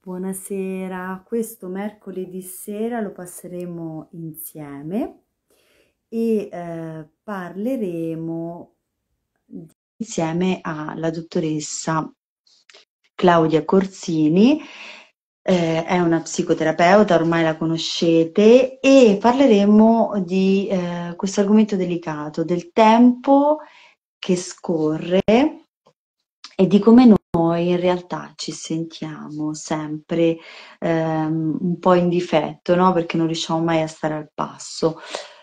Buonasera, questo mercoledì sera lo passeremo insieme e parleremo insieme alla dottoressa Claudia Corsini, è una psicoterapeuta, ormai la conoscete, e parleremo di questo argomento delicato, del tempo che scorre e di come noi in realtà ci sentiamo sempre un po' in difetto, no? Perché non riusciamo mai a stare al passo.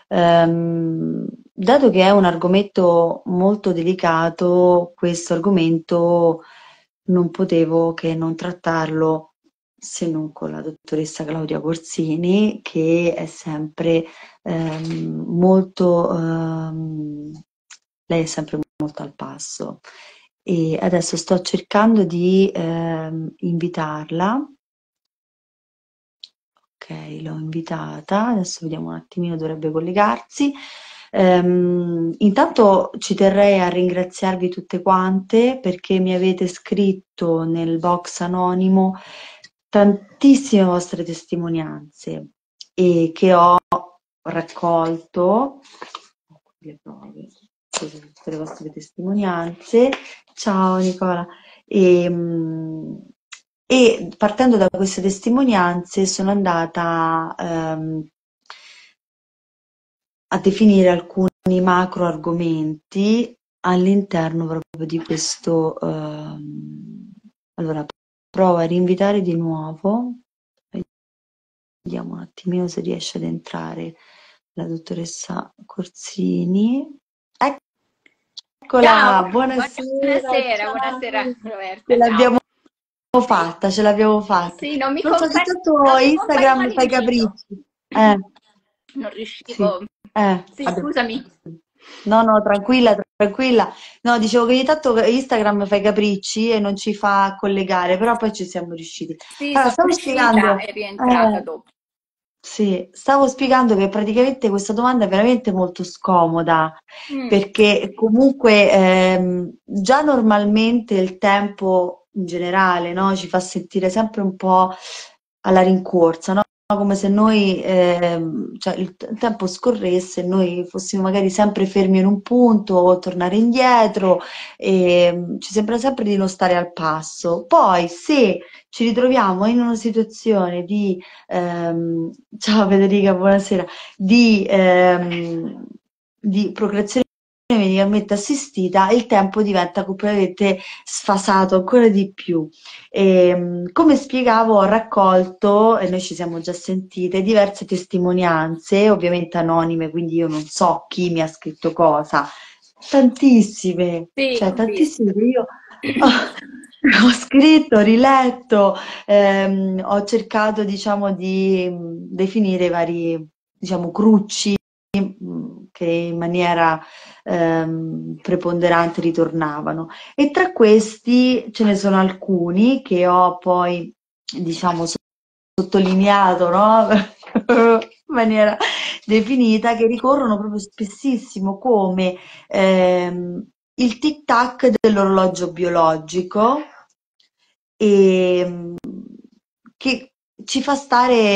Dato che è un argomento molto delicato, questo argomento non potevo che non trattarlo se non con la dottoressa Claudia Corsini, che è sempre molto, lei è sempre molto al passo. E adesso sto cercando di invitarla. Ok, l'ho invitata, adesso vediamo un attimino, dovrebbe collegarsi. Intanto ci terrei a ringraziarvi tutte quante perché mi avete scritto nel box anonimo tantissime vostre testimonianze e che ho raccolto. Le prove, tutte le vostre testimonianze. Ciao Nicola. E, e partendo da queste testimonianze sono andata a definire alcuni macro argomenti all'interno proprio di questo. Allora, provo a rinvitare di nuovo, vediamo un attimino se riesce ad entrare la dottoressa Corsini. Ciao, Eccola, buonasera, buonasera, buonasera ciao. Ce Roberta, ciao. l'abbiamo Sì, fatta, ce l'abbiamo sì, fatta. sì, non mi Non so, ogni tanto non mi compariva Instagram fa i l'invito. capricci. Eh, Non sì, riuscivo. Sì, vabbè. scusami. No, no, tranquilla, tranquilla. No, dicevo che ogni tanto Instagram fa i capricci e non ci fa collegare, però poi ci siamo riusciti. Sì, Allora, sono stavo uscita spiegando, e rientrata dopo. sì, stavo spiegando che praticamente questa domanda è veramente molto scomoda, Mm, perché comunque già normalmente il tempo in generale, no, ci fa sentire sempre un po' alla rincorsa, no? Come se noi, cioè il tempo scorresse e noi fossimo magari sempre fermi in un punto o tornare indietro, e ci sembra sempre di non stare al passo. Poi, se ci ritroviamo in una situazione ciao Federica, buonasera, di procreazione medicalmente assistita, il tempo diventa completamente sfasato ancora di più. Come spiegavo, ho raccolto, e noi ci siamo già sentite, diverse testimonianze, ovviamente anonime, quindi io non so chi mi ha scritto cosa, tantissime, sì, cioè ho visto. tantissime che io ho scritto, riletto, ho cercato, diciamo, di definire i vari, diciamo, crucci che in maniera preponderante ritornavano. E tra questi ce ne sono alcuni che ho poi, diciamo, sottolineato, no? In maniera definita, che ricorrono proprio spessissimo come il tic-tac dell'orologio biologico e che ci fa stare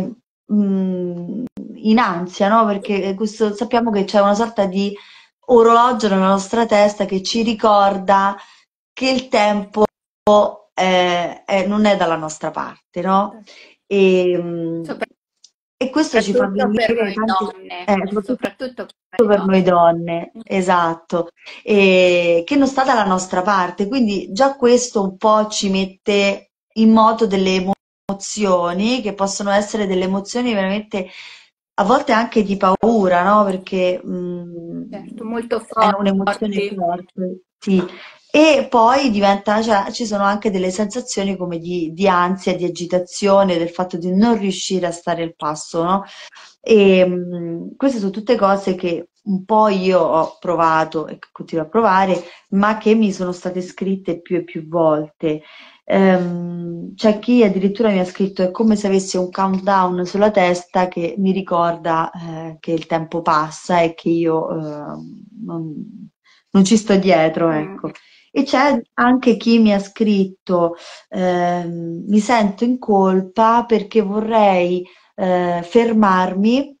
in ansia, no? Perché sappiamo che c'è una sorta di orologio nella nostra testa che ci ricorda che il tempo non è dalla nostra parte, no? E, e questo ci fa Soprattutto per venire noi tanti, donne, soprattutto soprattutto per noi per noi donne. donne, esatto, e che non sta dalla nostra parte, quindi già questo un po' ci mette in moto delle emozioni che possono essere delle emozioni veramente a volte anche di paura, no? Perché Certo, molto è un'emozione forti. forte, sì. E poi diventa, cioè, ci sono anche delle sensazioni come di ansia, di agitazione, del fatto di non riuscire a stare al passo, no? E queste sono tutte cose che un po' io ho provato e che continuo a provare, ma che mi sono state scritte più e più volte. C'è chi addirittura mi ha scritto: è come se avessi un countdown sulla testa che mi ricorda che il tempo passa e che io non ci sto dietro, Mm. ecco. E c'è anche chi mi ha scritto, mi sento in colpa perché vorrei fermarmi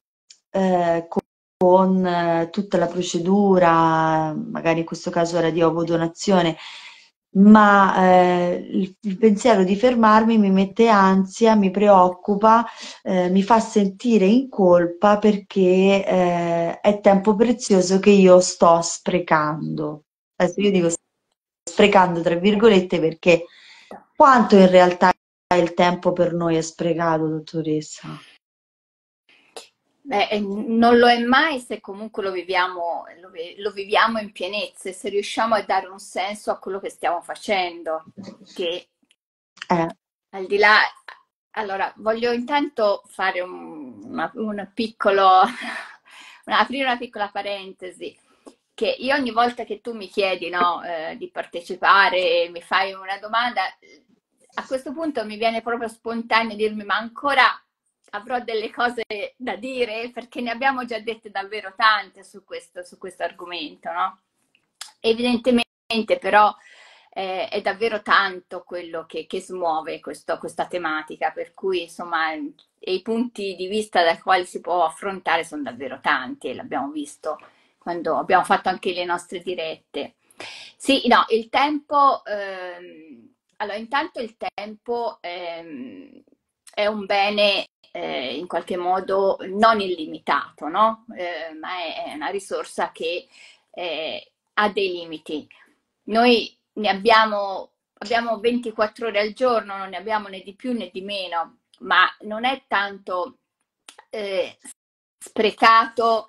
con tutta la procedura, magari in questo caso era di ovodonazione, ma il pensiero di fermarmi mi mette ansia, mi preoccupa, mi fa sentire in colpa perché è tempo prezioso che io sto sprecando. Adesso io dico sprecando tra virgolette perché quanto in realtà il tempo per noi è sprecato, dottoressa? Beh, non lo è mai se comunque lo viviamo, lo viviamo in pienezza e se riusciamo a dare un senso a quello che stiamo facendo, che Eh, al di là... Allora, voglio intanto fare un piccolo, aprire una piccola parentesi, che io ogni volta che tu mi chiedi, no, di partecipare, mi fai una domanda, a questo punto mi viene proprio spontaneo dirmi, ma ancora avrò delle cose da dire, perché ne abbiamo già dette davvero tante su questo argomento, no? Evidentemente, però, è davvero tanto quello che smuove questa tematica, per cui insomma i punti di vista dai quali si può affrontare sono davvero tanti e l'abbiamo visto quando abbiamo fatto anche le nostre dirette. Sì, no, il tempo, allora intanto il tempo è un bene in qualche modo non illimitato, no? Ma è una risorsa che ha dei limiti. Noi abbiamo 24 ore al giorno, non ne abbiamo né di più né di meno, ma non è tanto eh, sprecato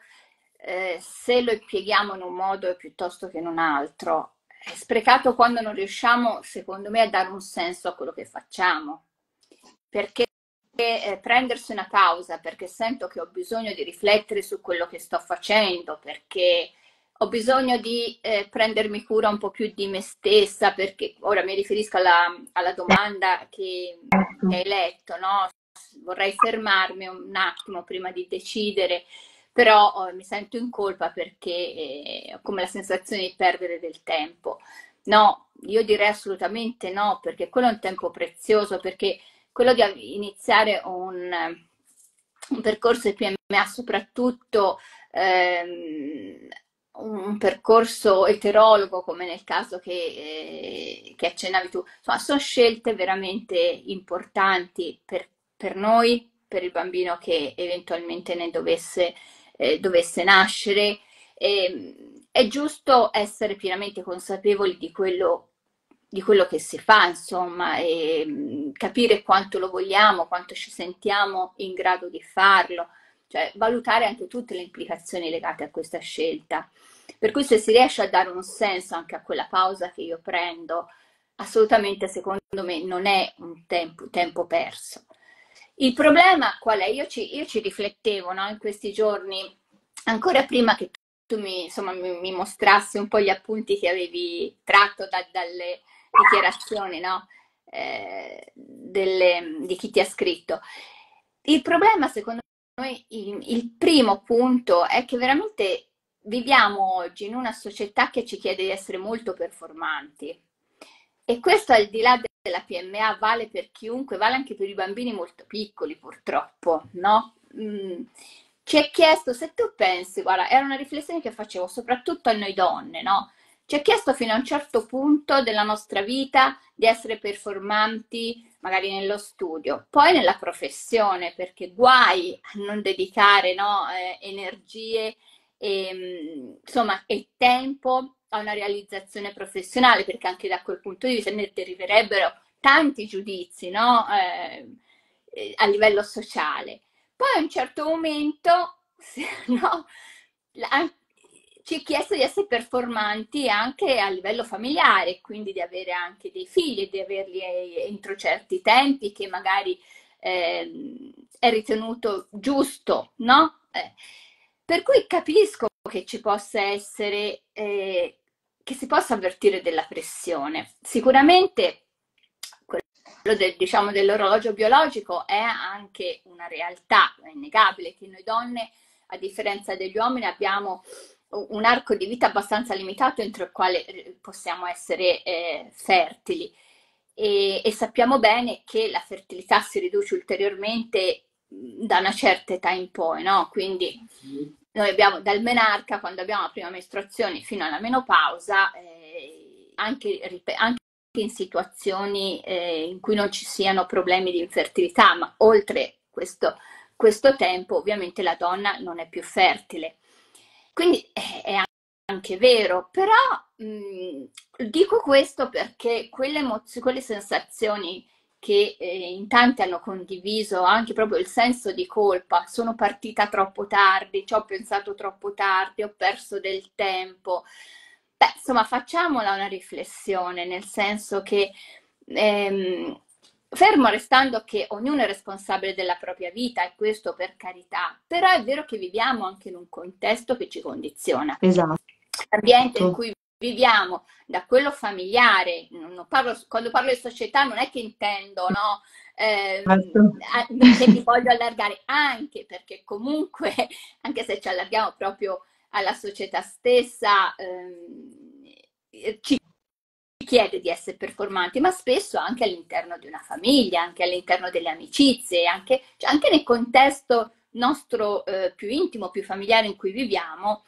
se lo impieghiamo in un modo piuttosto che in un altro. È sprecato quando non riusciamo, secondo me, a dare un senso a quello che facciamo. Perché prendersi una pausa, perché sento che ho bisogno di riflettere su quello che sto facendo, perché ho bisogno di prendermi cura un po' più di me stessa, perché ora mi riferisco alla domanda che hai letto, no? Vorrei fermarmi un attimo prima di decidere, però mi sento in colpa perché ho come la sensazione di perdere del tempo. No, io direi assolutamente no, perché quello è un tempo prezioso, perché quello di iniziare un percorso di PMA, soprattutto un percorso eterologo, come nel caso che accennavi tu, insomma, sono scelte veramente importanti per noi, per il bambino che eventualmente ne dovesse nascere. È giusto essere pienamente consapevoli di quello che si fa, insomma, e capire quanto lo vogliamo, quanto ci sentiamo in grado di farlo, cioè valutare anche tutte le implicazioni legate a questa scelta. Per cui se si riesce a dare un senso anche a quella pausa che io prendo, assolutamente secondo me non è un tempo perso. Il problema qual è? Io ci riflettevo, no, in questi giorni, ancora prima che tu mi mostrassi un po' gli appunti che avevi tratto dalle dichiarazioni, no? Di chi ti ha scritto. Il problema, secondo me, il primo punto è che veramente viviamo oggi in una società che ci chiede di essere molto performanti. E questo al di là della PMA vale per chiunque, vale anche per i bambini molto piccoli, purtroppo, no? Ci è chiesto, se tu pensi, guarda, era una riflessione che facevo soprattutto a noi donne, no? Ci è chiesto fino a un certo punto della nostra vita di essere performanti, magari nello studio, poi nella professione, perché guai a non dedicare, no, energie insomma, e tempo a una realizzazione professionale, perché anche da quel punto di vista ne deriverebbero tanti giudizi, no? A livello sociale. Poi a un certo momento, no, ci è chiesto di essere performanti anche a livello familiare, quindi di avere anche dei figli, di averli entro certi tempi che magari è ritenuto giusto, no? Per cui capisco che ci possa essere, che si possa avvertire della pressione. Sicuramente quello diciamo, dell'orologio biologico è anche una realtà, è innegabile che noi donne, a differenza degli uomini, abbiamo un arco di vita abbastanza limitato entro il quale possiamo essere fertili. E sappiamo bene che la fertilità si riduce ulteriormente da una certa età in poi, no? Quindi noi abbiamo dal menarca, quando abbiamo la prima mestruazione, fino alla menopausa, anche in situazioni in cui non ci siano problemi di infertilità, ma oltre questo tempo ovviamente la donna non è più fertile. Quindi è anche vero, però dico questo perché quelle sensazioni che in tanti hanno condiviso, anche proprio il senso di colpa, sono partita troppo tardi, ci ho pensato troppo tardi, ho perso del tempo. Beh, insomma, facciamola una riflessione, nel senso che fermo restando che ognuno è responsabile della propria vita, e questo per carità, però è vero che viviamo anche in un contesto che ci condiziona. Esatto. L'ambiente in cui viviamo, da quello familiare, quando parlo di società non è che intendo, no? Che mi voglio allargare, anche perché comunque, anche se ci allarghiamo proprio alla società stessa, ci chiede di essere performanti, ma spesso anche all'interno di una famiglia, anche all'interno delle amicizie, cioè anche nel contesto nostro più intimo, più familiare in cui viviamo,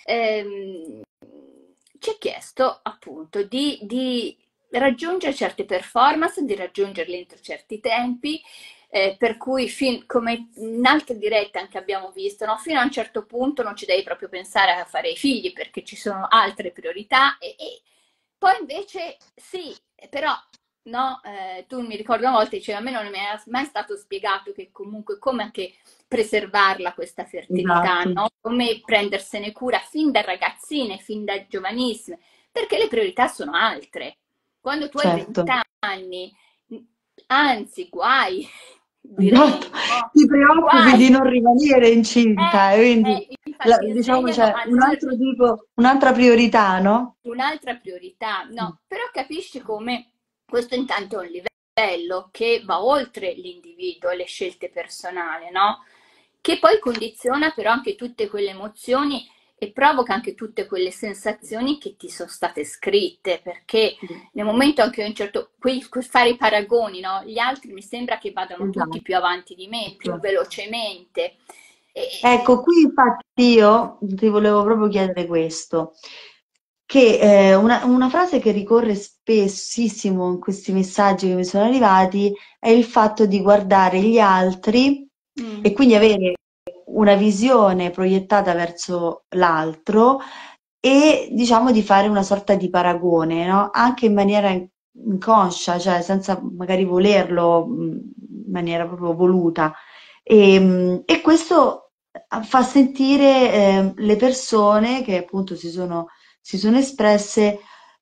ci è chiesto appunto di raggiungere certe performance, di raggiungerle entro certi tempi, per cui come in altre dirette anche abbiamo visto, no? Fino a un certo punto non ci devi proprio pensare a fare i figli perché ci sono altre priorità e poi invece sì, però no, tu mi ricordo una volta dicevi a me non mi è mai stato spiegato che comunque come anche preservarla questa fertilità, Esatto. no? Come prendersene cura fin da ragazzine, fin da giovanissime, perché le priorità sono altre. Quando tu hai 20 Certo. anni, anzi, guai, direi, Esatto. no? Ti preoccupi di Guai. non rimanere incinta, e quindi Infatti diciamo insegnano c'è a un non altro tipo, un'altra priorità, no? un'altra priorità, no, però capisci come questo intanto è un livello che va oltre l'individuo e le scelte personali, no? Che poi condiziona però anche tutte quelle emozioni e provoca anche tutte quelle sensazioni che ti sono state scritte, perché nel momento anche io fare i paragoni, no? Gli altri mi sembra che vadano tutti Esatto. più avanti di me, più velocemente. Ecco, qui infatti io ti volevo proprio chiedere questo, che una frase che ricorre spessissimo in questi messaggi che mi sono arrivati è il fatto di guardare gli altri Mm, e quindi avere una visione proiettata verso l'altro e diciamo di fare una sorta di paragone, no? Anche in maniera inconscia, cioè senza magari volerlo, in maniera proprio voluta. E questo fa sentire le persone che appunto si sono espresse,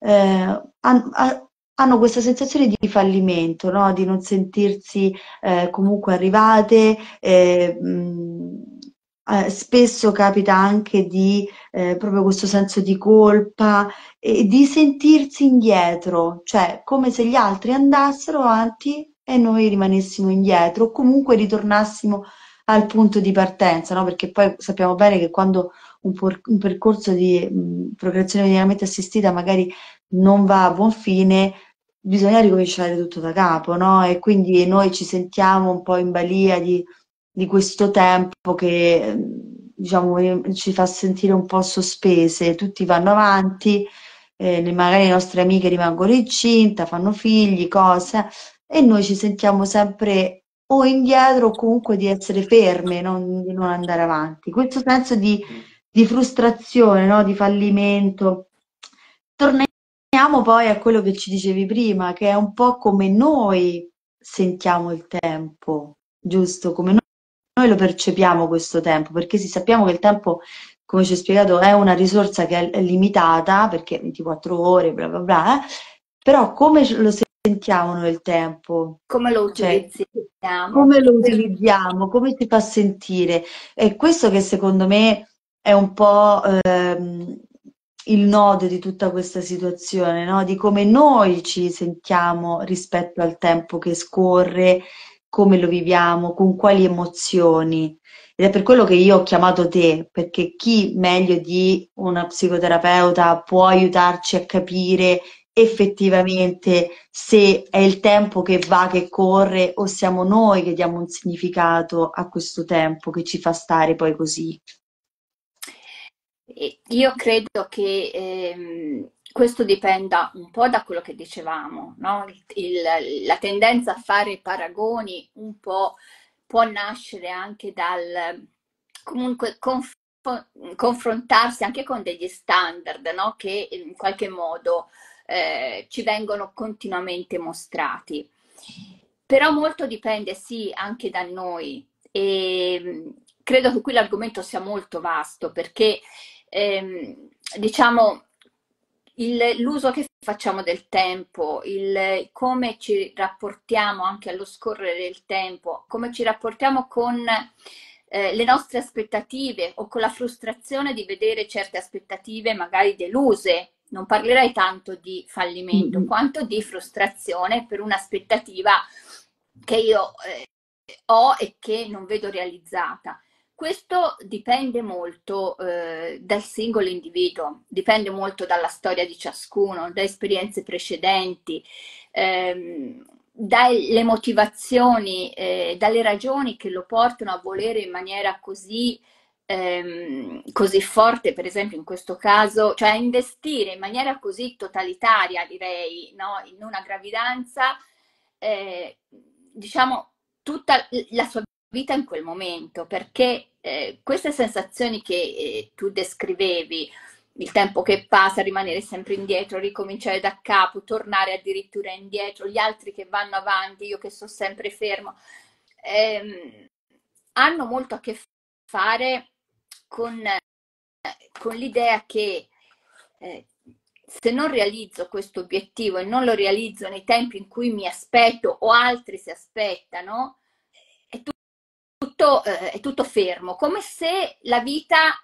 hanno questa sensazione di fallimento, no? Di non sentirsi comunque arrivate. Spesso capita anche di proprio questo senso di colpa e di sentirsi indietro, cioè come se gli altri andassero avanti e noi rimanessimo indietro, o comunque ritornassimo al punto di partenza, no? Perché poi sappiamo bene che quando un percorso di procreazione medicalmente assistita magari non va a buon fine, bisogna ricominciare tutto da capo, no? E quindi noi ci sentiamo un po' in balia di questo tempo che diciamo ci fa sentire un po' sospese, tutti vanno avanti, magari le nostre amiche rimangono incinta, fanno figli, cose, e noi ci sentiamo sempre o indietro o comunque di essere ferme, di non andare avanti. Questo senso di frustrazione, no? Di fallimento. Torniamo poi a quello che ci dicevi prima, che è un po' come noi sentiamo il tempo, giusto? Come noi lo percepiamo questo tempo, perché sì, sappiamo che il tempo, come ci hai spiegato, è una risorsa che è limitata, perché 24 ore, bla bla bla, però come lo sentiamo noi il tempo? come lo Cioè, utilizziamo? come lo utilizziamo? Come si fa sentire? È questo che secondo me è un po' il nodo di tutta questa situazione, no? Di come noi ci sentiamo rispetto al tempo che scorre, come lo viviamo, con quali emozioni. Ed è per quello che io ho chiamato te, perché chi meglio di una psicoterapeuta può aiutarci a capire effettivamente se è il tempo che va, che corre, o siamo noi che diamo un significato a questo tempo che ci fa stare poi così. E io credo che questo dipenda un po' da quello che dicevamo, no? La tendenza a fare paragoni un po' può nascere anche dal comunque confrontarsi anche con degli standard, no? Che in qualche modo ci vengono continuamente mostrati. Però molto dipende, sì, anche da noi. E credo che qui l'argomento sia molto vasto perché diciamo, l'uso che facciamo del tempo, come ci rapportiamo anche allo scorrere del tempo, come ci rapportiamo con le nostre aspettative o con la frustrazione di vedere certe aspettative magari deluse. Non parlerei tanto di fallimento, Mm, quanto di frustrazione per un'aspettativa che io ho e che non vedo realizzata. Questo dipende molto dal singolo individuo, dipende molto dalla storia di ciascuno, da esperienze precedenti, dalle motivazioni, dalle ragioni che lo portano a volere in maniera così forte, per esempio in questo caso, cioè a investire in maniera così totalitaria, direi, no, in una gravidanza, diciamo, tutta la sua vita in quel momento, perché queste sensazioni che tu descrivevi, il tempo che passa, rimanere sempre indietro, ricominciare da capo, tornare addirittura indietro, gli altri che vanno avanti, io che sto sempre fermo, ehm, hanno molto a che fare con l'idea che se non realizzo questo obiettivo e non lo realizzo nei tempi in cui mi aspetto o altri si aspettano, è tutto fermo, come se la vita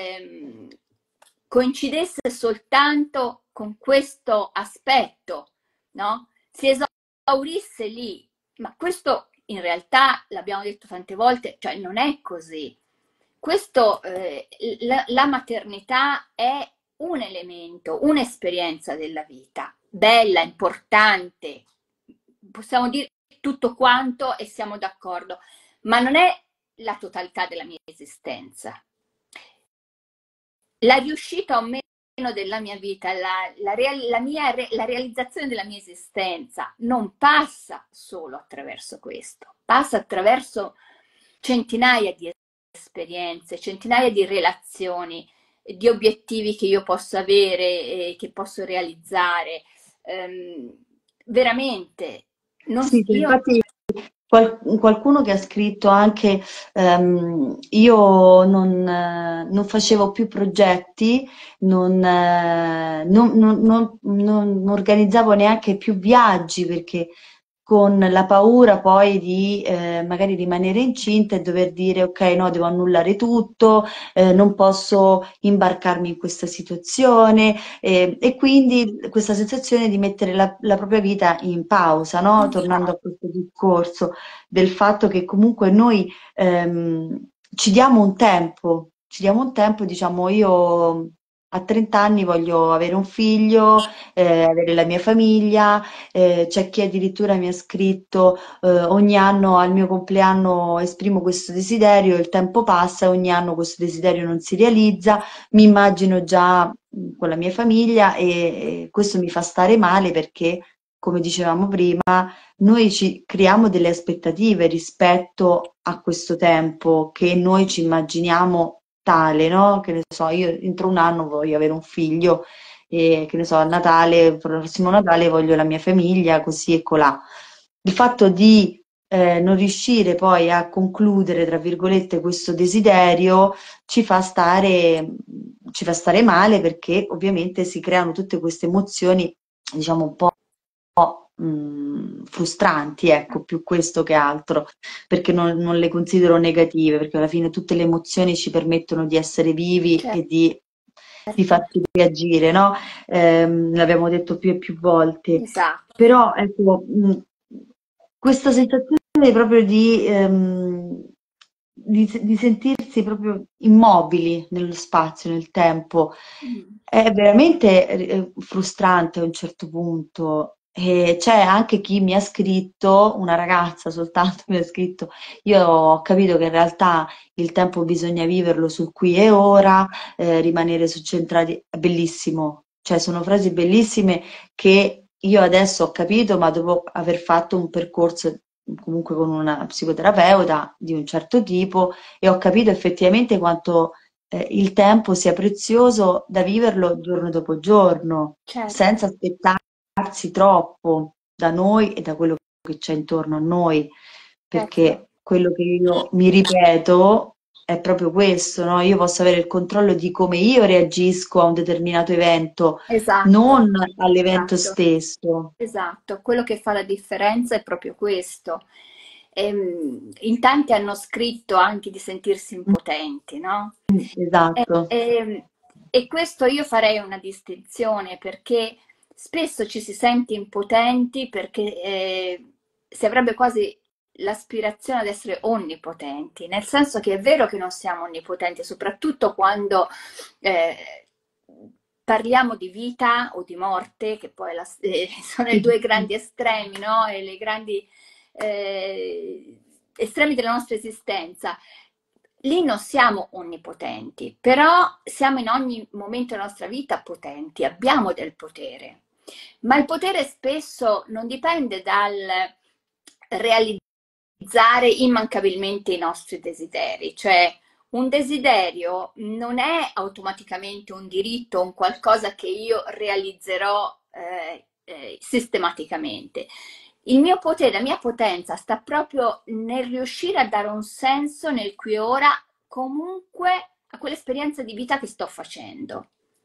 coincidesse soltanto con questo aspetto, no? Si esaurisse lì, ma questo in realtà, l'abbiamo detto tante volte, cioè non è così. Questo, la maternità è un elemento, un'esperienza della vita, bella, importante, possiamo dire tutto quanto e siamo d'accordo, ma non è la totalità della mia esistenza. La riuscita o meno della mia vita, la realizzazione della mia esistenza non passa solo attraverso questo, passa attraverso centinaia di esperienze, centinaia di relazioni, di obiettivi che io posso avere, che posso realizzare. Veramente, sì, sì, io infatti qualcuno che ha scritto anche io non facevo più progetti, non organizzavo neanche più viaggi perché con la paura poi di magari rimanere incinta e dover dire ok, no, devo annullare tutto, non posso imbarcarmi in questa situazione e quindi questa sensazione di mettere la propria vita in pausa, no? Tornando a questo discorso del fatto che comunque noi ci diamo un tempo, diciamo io a 30 anni voglio avere un figlio, avere la mia famiglia, c'è chi addirittura mi ha scritto ogni anno al mio compleanno esprimo questo desiderio, il tempo passa e ogni anno questo desiderio non si realizza, mi immagino già con la mia famiglia e questo mi fa stare male perché, come dicevamo prima, noi ci creiamo delle aspettative rispetto a questo tempo che noi ci immaginiamo tale, no? Che ne so, io entro un anno voglio avere un figlio e che ne so, a Natale, il prossimo Natale voglio la mia famiglia, così e colà. Il fatto di non riuscire poi a concludere, tra virgolette, questo desiderio ci fa stare male perché ovviamente si creano tutte queste emozioni, diciamo, un po' frustranti, ecco, più questo che altro, perché non le considero negative, perché alla fine tutte le emozioni ci permettono di essere vivi e di certo, farci reagire, no? L'abbiamo detto più e più volte. esatto. Però, ecco, questa sensazione proprio di sentirsi proprio immobili nello spazio, nel tempo. Mm. È veramente frustrante a un certo punto. E c'è anche chi mi ha scritto, una ragazza soltanto mi ha scritto, io ho capito che in realtà il tempo bisogna viverlo sul qui e ora, rimanere succentrati, è bellissimo, cioè sono frasi bellissime che io adesso ho capito, ma dopo aver fatto un percorso comunque con una psicoterapeuta di un certo tipo e ho capito effettivamente quanto il tempo sia prezioso da viverlo giorno dopo giorno, Certo, senza aspettarsi troppo da noi e da quello che c'è intorno a noi, certo. perché quello che io mi ripeto è proprio questo, no? Io posso avere il controllo di come io reagisco a un determinato evento, Esatto, non all'evento esatto. stesso. Esatto, quello che fa la differenza è proprio questo. In tanti hanno scritto anche di sentirsi impotenti, no? E, Esatto. e- e questo io farei una distinzione perché spesso ci si sente impotenti perché si avrebbe quasi l'aspirazione ad essere onnipotenti, nel senso che è vero che non siamo onnipotenti, soprattutto quando eh, parliamo di vita o di morte, che poi sono i due grandi estremi, no? E le grandi estremi della nostra esistenza. Lì non siamo onnipotenti, però siamo in ogni momento della nostra vita potenti, abbiamo del potere. Ma il potere spesso non dipende dal realizzare immancabilmente i nostri desideri, cioè un desiderio non è automaticamente un diritto, un qualcosa che io realizzerò sistematicamente. Il mio potere, la mia potenza sta proprio nel riuscire a dare un senso nel qui e ora, comunque a quell'esperienza di vita che sto facendo.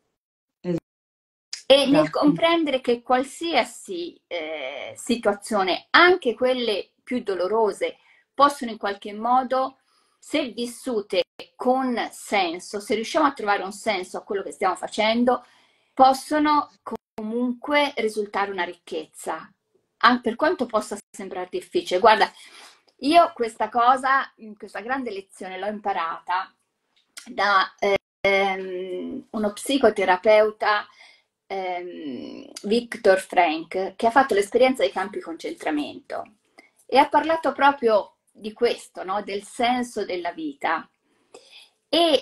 E nel Esatto. comprendere che qualsiasi situazione, anche quelle più dolorose, possono in qualche modo, se vissute con senso, se riusciamo a trovare un senso a quello che stiamo facendo, possono comunque risultare una ricchezza, anche per quanto possa sembrare difficile. Guarda, io questa cosa, questa grande lezione l'ho imparata da uno psicoterapeuta, Viktor Frank, che ha fatto l'esperienza dei campi di concentramento e ha parlato proprio di questo, no? Del senso della vita. E,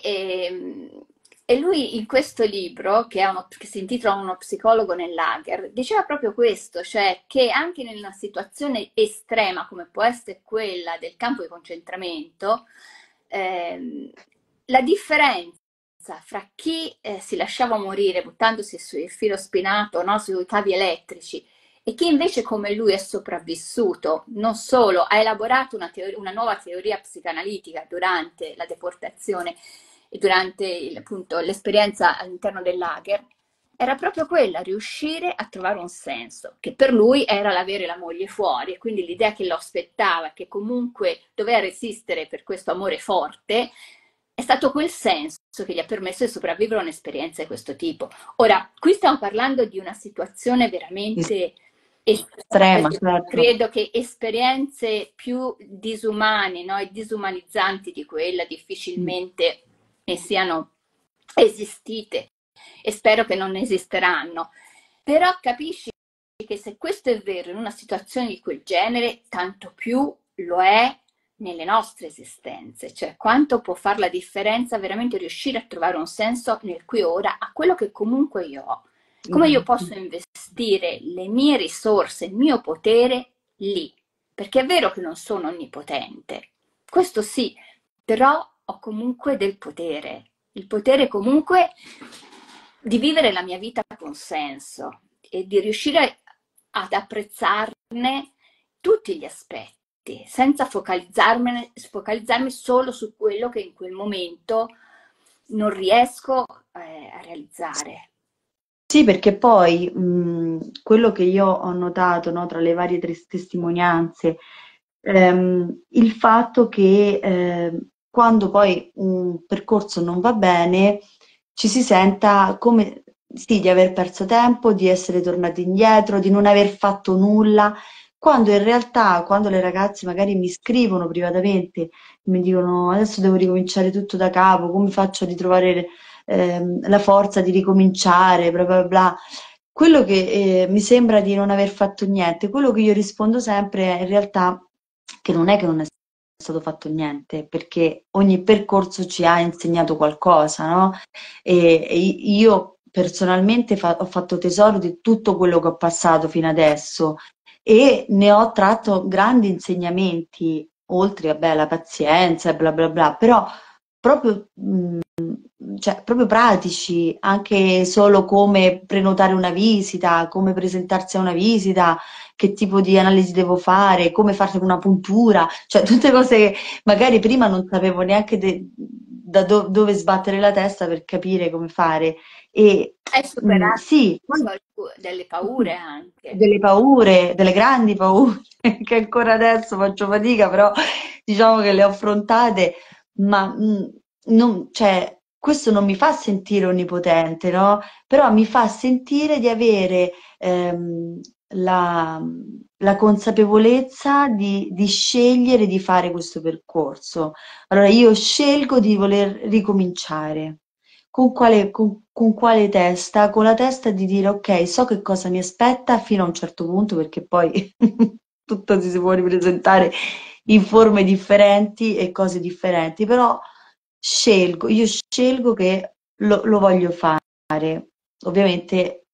e lui in questo libro, che si intitola Uno psicologo nel lager, diceva proprio questo, cioè che anche in una situazione estrema come può essere quella del campo di concentramento, ehm, la differenza fra chi si lasciava morire buttandosi sul filo spinato, no, sui cavi elettrici, e chi invece come lui è sopravvissuto, non solo ha elaborato una nuova teoria psicanalitica durante la deportazione e durante appunto, l'esperienza all'interno del lager, era proprio quella, riuscire a trovare un senso, che per lui era l'avere la moglie fuori, e quindi l'idea che lo aspettava, che comunque doveva resistere per questo amore forte, è stato quel senso che gli ha permesso di sopravvivere a un'esperienza di questo tipo. Ora, qui stiamo parlando di una situazione veramente Estrema, certo. credo che esperienze più disumane, no, e disumanizzanti di quella difficilmente ne siano esistite e spero che non esisteranno. Però capisci che se questo è vero in una situazione di quel genere, tanto più lo è nelle nostre esistenze, cioè quanto può fare la differenza veramente riuscire a trovare un senso nel qui e ora a quello che comunque io ho. Come io Esatto. posso investire le mie risorse, il mio potere lì? Perché è vero che non sono onnipotente, questo sì, però ho comunque del potere, il potere comunque di vivere la mia vita con senso e di riuscire ad apprezzarne tutti gli aspetti, senza focalizzarmi solo su quello che in quel momento non riesco a realizzare. Sì, perché poi quello che io ho notato, no, tra le varie testimonianze, il fatto che quando poi un percorso non va bene, ci si senta come sì, di aver perso tempo, di essere tornati indietro, di non aver fatto nulla. quando in realtà, quando le ragazze magari mi scrivono privatamente, mi dicono adesso devo ricominciare tutto da capo, come faccio a ritrovare la forza di ricominciare, bla bla bla. Quello che mi sembra di non aver fatto niente, quello che io rispondo sempre è in realtà che non è che non è stato fatto niente, perché ogni percorso ci ha insegnato qualcosa, no? E io personalmente ho fatto tesoro di tutto quello che ho passato fino adesso e ne ho tratto grandi insegnamenti, oltre, vabbè, alla pazienza e bla bla bla, però proprio, cioè, proprio pratici, anche solo come prenotare una visita, come presentarsi a una visita, che tipo di analisi devo fare, come fare una puntura, cioè tutte cose che magari prima non sapevo neanche dove sbattere la testa per capire come fare. E Hai superato sì, poi delle paure anche. delle paure, delle grandi paure, che ancora adesso faccio fatica, però diciamo che le ho affrontate, ma cioè, questo non mi fa sentire onnipotente, no? Però mi fa sentire di avere la, la consapevolezza di scegliere di fare questo percorso. Allora io scelgo di voler ricominciare. Con quale testa? Con la testa di dire ok, so che cosa mi aspetta fino a un certo punto, perché poi tutto si può ripresentare in forme differenti e cose differenti, però io scelgo che lo voglio fare. Ovviamente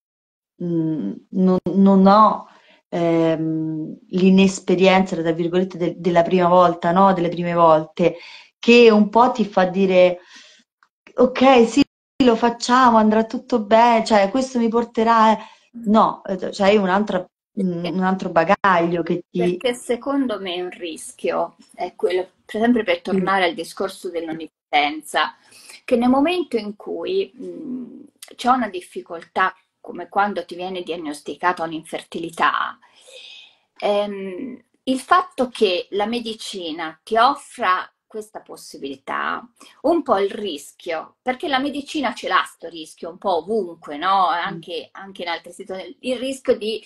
non ho l'inesperienza, tra virgolette, della prima volta, no? Delle prime volte, che un po' ti fa dire, ok, sì, lo facciamo, andrà tutto bene, cioè questo mi porterà... No, c'hai un altro bagaglio che ti... Perché secondo me un rischio è quello, per esempio per Sì, tornare al discorso dell'onnipotenza, che nel momento in cui c'è una difficoltà, come quando ti viene diagnosticata un'infertilità, il fatto che la medicina ti offra questa possibilità, un po' il rischio, perché la medicina ce l'ha sto rischio un po' ovunque, no? Anche in altre situazioni, il rischio di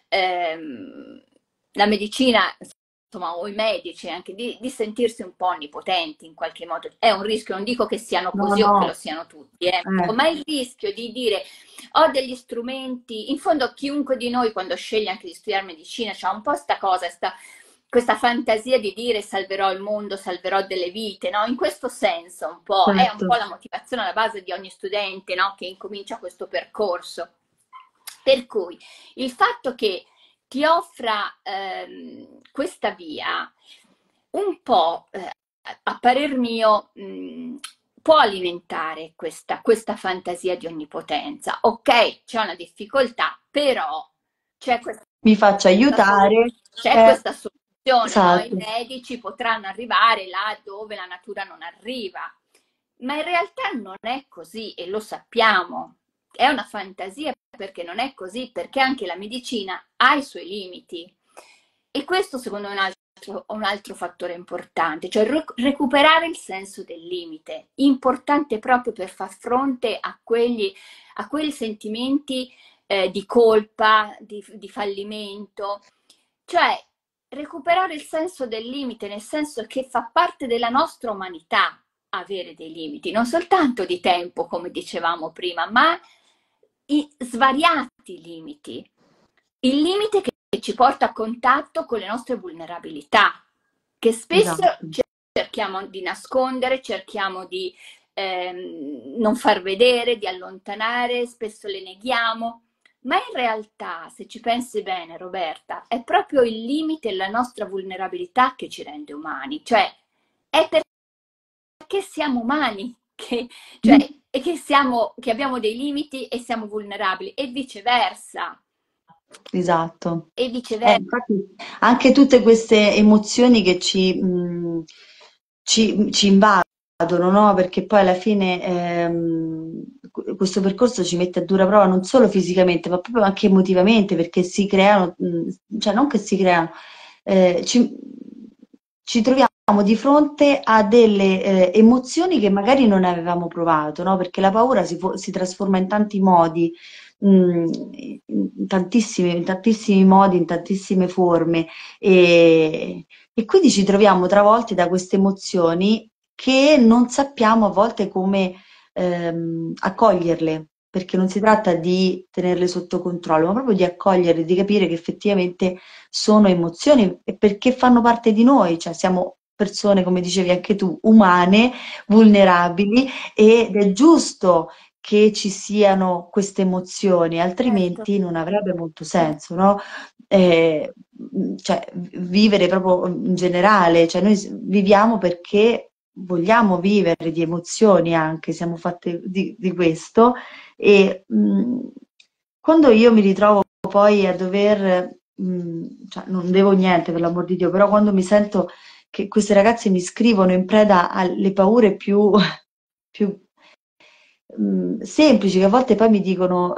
la medicina, insomma, o i medici anche di sentirsi un po' onnipotenti in qualche modo. È un rischio, non dico che siano no, così o che lo no, siano tutti, eh, ma il rischio di dire ho degli strumenti, in fondo chiunque di noi quando sceglie anche di studiare medicina c'ha un po' sta cosa, questa fantasia di dire salverò il mondo, salverò delle vite, no? In questo senso un po', è un po' certo, la motivazione alla base di ogni studente, no? Che incomincia questo percorso. Per cui il fatto che ti offra questa via, un po', a parer mio, può alimentare questa fantasia di onnipotenza. Ok, c'è una difficoltà, però c'è questa mi faccia aiutare, c'è questa soluzione, no? I esatto, medici potranno arrivare là dove la natura non arriva, ma in realtà non è così e lo sappiamo. È una fantasia perché non è così, perché anche la medicina ha i suoi limiti. E questo secondo me è un altro fattore importante, cioè recuperare il senso del limite, importante proprio per far fronte a quei sentimenti di colpa, di fallimento, cioè recuperare il senso del limite, nel senso che fa parte della nostra umanità avere dei limiti, non soltanto di tempo, come dicevamo prima, ma i svariati limiti. Il limite che ci porta a contatto con le nostre vulnerabilità, che spesso esatto, cerchiamo di nascondere, cerchiamo di non far vedere, di allontanare, spesso le neghiamo. Ma in realtà, se ci pensi bene, Roberta, è proprio il limite e la nostra vulnerabilità che ci rende umani, cioè è perché siamo umani, cioè, e che abbiamo dei limiti e siamo vulnerabili, e viceversa, esatto. e viceversa. Infatti, anche tutte queste emozioni che ci invadono, no? Perché poi alla fine questo percorso ci mette a dura prova non solo fisicamente, ma proprio anche emotivamente, perché si creano, cioè non che si creano, eh, ci, ci troviamo di fronte a delle emozioni che magari non avevamo provato, no? Perché la paura si trasforma in tanti modi. in tantissimi modi, in tantissime forme e quindi ci troviamo travolti da queste emozioni che non sappiamo a volte come accoglierle, perché non si tratta di tenerle sotto controllo, ma proprio di accoglierle, di capire che effettivamente sono emozioni e perché fanno parte di noi, cioè siamo persone, come dicevi anche tu, umane, vulnerabili ed è giusto che ci siano queste emozioni, Certo, altrimenti non avrebbe molto senso, no? Eh, cioè, vivere proprio in generale, cioè noi viviamo perché vogliamo vivere di emozioni anche, siamo fatte di questo e quando io mi ritrovo poi a dover, cioè non devo niente per l'amor di Dio, però quando mi sento che queste ragazze mi scrivono in preda alle paure più semplici, che a volte poi mi dicono,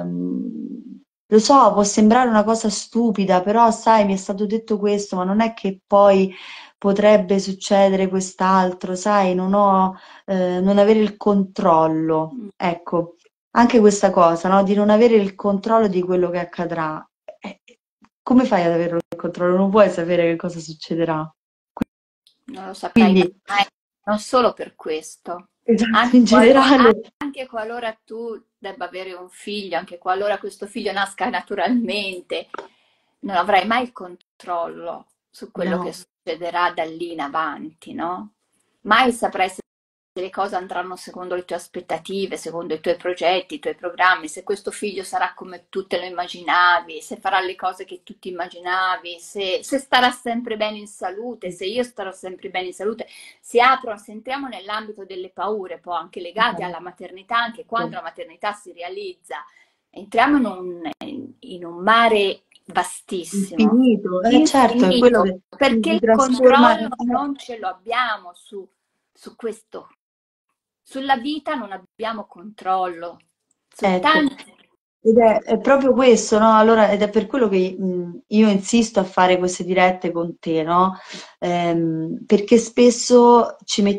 lo so, può sembrare una cosa stupida, però sai, mi è stato detto questo, ma non è che poi potrebbe succedere quest'altro, sai, non avere il controllo. mm, Ecco, anche questa cosa, no? Di non avere il controllo di quello che accadrà. Eh, Come fai ad avere il controllo? Non puoi sapere che cosa succederà. non lo saprai Quindi, mai, non solo per questo. esatto, Anche in qualora, generale, anche qualora tu debba avere un figlio, anche qualora questo figlio nasca naturalmente, non avrai mai il controllo su quello che no. succederà da lì in avanti, no? Mai saprai se le cose andranno secondo le tue aspettative, secondo i tuoi progetti, i tuoi programmi, se questo figlio sarà come tu te lo immaginavi, se farà le cose che tu ti immaginavi, se starà sempre bene in salute, se io starò sempre bene in salute. Se entriamo nell'ambito delle paure, poi anche legate alla maternità, anche quando la maternità si realizza, entriamo in un mare vastissimo, Infinito, certo, è quello infinito, che perché si il trasforma. controllo non ce lo abbiamo su questo. Sulla vita non abbiamo controllo, su Ecco, tanti. ed è proprio questo, no? Allora, ed è per quello che io insisto a fare queste dirette con te, no? Perché spesso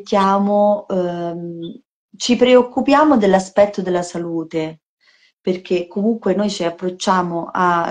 ci preoccupiamo dell'aspetto della salute, perché comunque noi ci approcciamo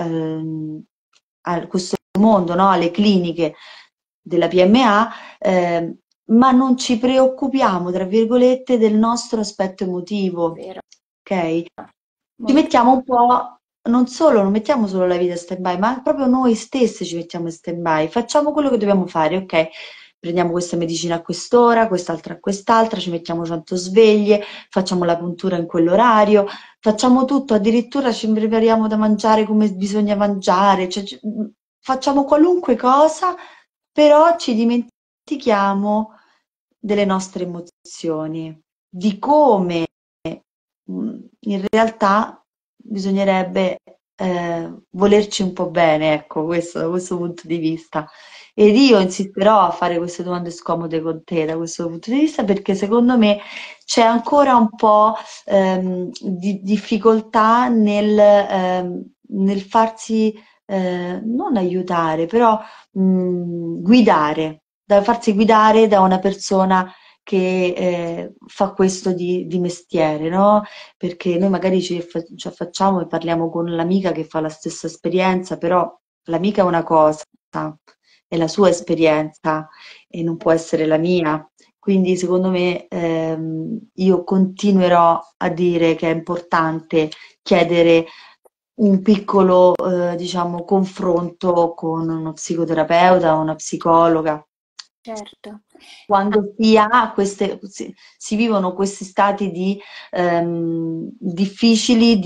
a questo mondo, no? Alle cliniche della PMA, ma non ci preoccupiamo, tra virgolette, del nostro aspetto emotivo, Vero, ok? Ci molto. mettiamo un po', non mettiamo solo la vita in stand-by, ma proprio noi stessi ci mettiamo in stand-by, facciamo quello che dobbiamo fare, ok? Prendiamo questa medicina a quest'ora, quest'altra a quest'altra, ci mettiamo 100 sveglie, facciamo la puntura in quell'orario, facciamo tutto, addirittura ci prepariamo da mangiare come bisogna mangiare, cioè, facciamo qualunque cosa, però ci dimentichiamo delle nostre emozioni, di come in realtà bisognerebbe volerci un po' bene, ecco, questo, da questo punto di vista. Ed io insisterò a fare queste domande scomode con te da questo punto di vista perché secondo me c'è ancora un po' di difficoltà nel farsi non aiutare, però guidare, da farsi guidare da una persona che fa questo di mestiere, no? Perché noi magari ci affacciamo e parliamo con l'amica che fa la stessa esperienza, però l'amica è una cosa, è la sua esperienza e non può essere la mia. Quindi secondo me io continuerò a dire che è importante chiedere un piccolo, diciamo, confronto con uno psicoterapeuta o una psicologa Certo. quando si vivono questi stati difficili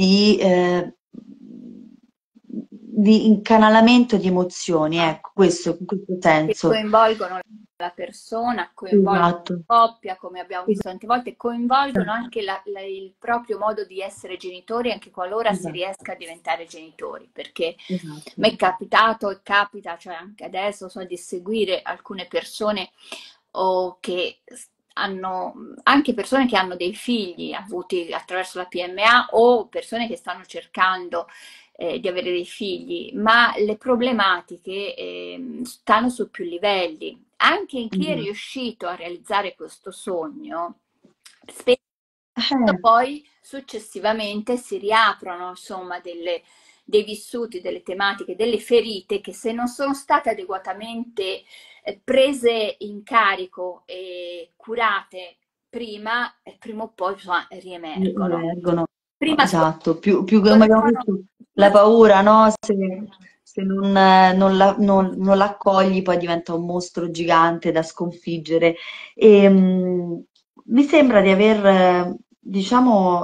di incanalamento di emozioni, ecco, questo, in questo Che senso. coinvolgono la persona, coinvolgono Esatto, la coppia, come abbiamo visto tante volte, coinvolgono esatto, anche il proprio modo di essere genitori, anche qualora si esatto, riesca a diventare genitori, perché esatto. mi è capitato e capita, cioè anche adesso, so di seguire alcune persone o che hanno anche persone che hanno dei figli avuti attraverso la PMA o persone che stanno cercando di avere dei figli, ma le problematiche stanno su più livelli. Anche in chi è Esatto. riuscito a realizzare questo sogno, spesso Eh, Poi successivamente si riaprono, insomma, dei vissuti, delle tematiche, delle ferite che se non sono state adeguatamente prese in carico e curate prima o poi insomma, riemergono. emergono. Prima Esatto, più come abbiamo scorrevano detto, la due paura, no? Se non l'accogli poi diventa un mostro gigante da sconfiggere. E, mi sembra di aver, diciamo,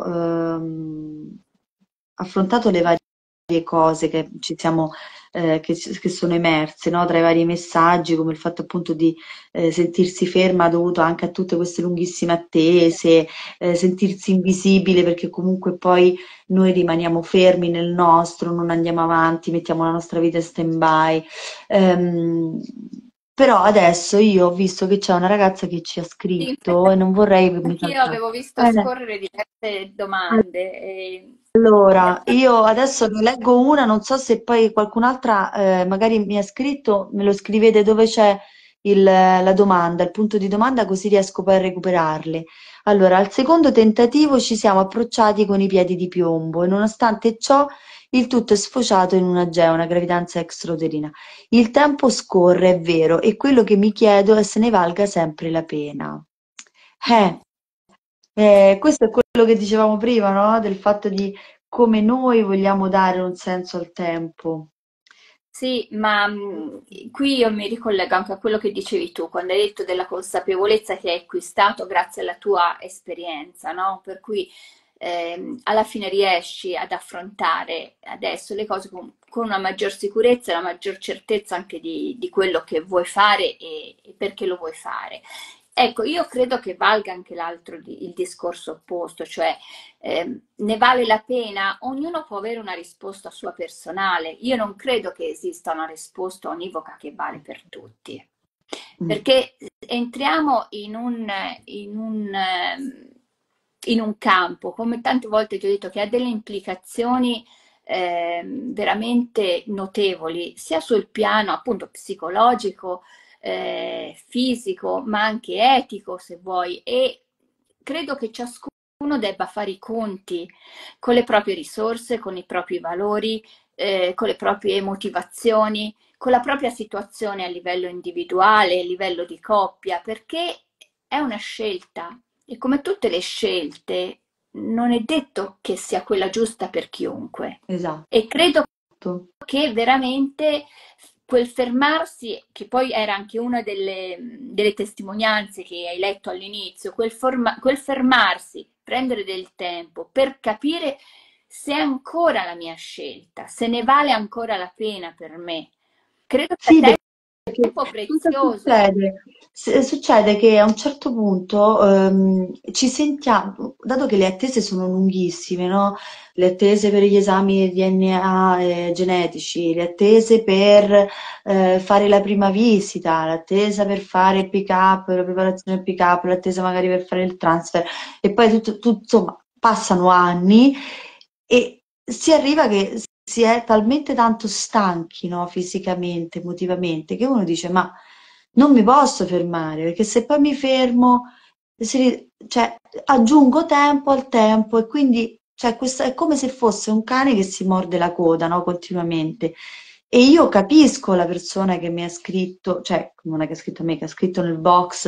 affrontato le varie cose che ci siamo, che sono emerse, no? Tra i vari messaggi, come il fatto appunto di sentirsi ferma dovuto anche a tutte queste lunghissime attese, sentirsi invisibile perché comunque poi noi rimaniamo fermi nel nostro, non andiamo avanti, mettiamo la nostra vita in stand-by. Ehm, Però adesso io ho visto che c'è una ragazza che ci ha sì, infatti scritto e non vorrei che mi anch'io saltasse. avevo visto scorrere diverse domande. Allora, io adesso ne leggo una, non so se poi qualcun'altra magari mi ha scritto, me lo scrivete dove c'è la domanda, il punto di domanda, così riesco poi a recuperarle. Allora, al secondo tentativo ci siamo approcciati con i piedi di piombo e nonostante ciò il tutto è sfociato in una GEA, una gravidanza extrauterina. Il tempo scorre, è vero, e quello che mi chiedo è se ne valga sempre la pena. Mm. Eh, Questo è quello che dicevamo prima, no? Del fatto di come noi vogliamo dare un senso al tempo. Sì, ma qui io mi ricollego anche a quello che dicevi tu, quando hai detto della consapevolezza che hai acquistato grazie alla tua esperienza, no? Per cui alla fine riesci ad affrontare adesso le cose con una maggior sicurezza e una maggior certezza anche di quello che vuoi fare e perché lo vuoi fare. Ecco, io credo che valga anche il discorso opposto, cioè ne vale la pena? Ognuno può avere una risposta sua personale. Io non credo che esista una risposta univoca che vale per tutti, Mm. perché entriamo in un campo, come tante volte ti ho detto, che ha delle implicazioni veramente notevoli, sia sul piano appunto psicologico, fisico, ma anche etico, se vuoi, e credo che ciascuno debba fare i conti con le proprie risorse, con i propri valori, con le proprie motivazioni, con la propria situazione a livello individuale, a livello di coppia, perché è una scelta e come tutte le scelte non è detto che sia quella giusta per chiunque. Esatto. E credo che veramente quel fermarsi, che poi era anche una delle testimonianze che hai letto all'inizio, quel fermarsi, prendere del tempo per capire se è ancora la mia scelta, se ne vale ancora la pena per me. Credo sia Sì, perché tempo cosa prezioso. succede? Succede che a un certo punto ci sentiamo, dato che le attese sono lunghissime, no? Le attese per gli esami di DNA genetici, le attese per fare la prima visita, l'attesa per fare il pick-up, la preparazione del pick-up, l'attesa magari per fare il transfer, e poi insomma, passano anni e si arriva che si è talmente tanto stanchi, no, fisicamente, emotivamente, che uno dice: Ma non mi posso fermare perché se poi mi fermo, cioè, aggiungo tempo al tempo e quindi cioè, è come se fosse un cane che si morde la coda, no, continuamente. E io capisco la persona che mi ha scritto, cioè, non è che ha scritto a me, che ha scritto nel box,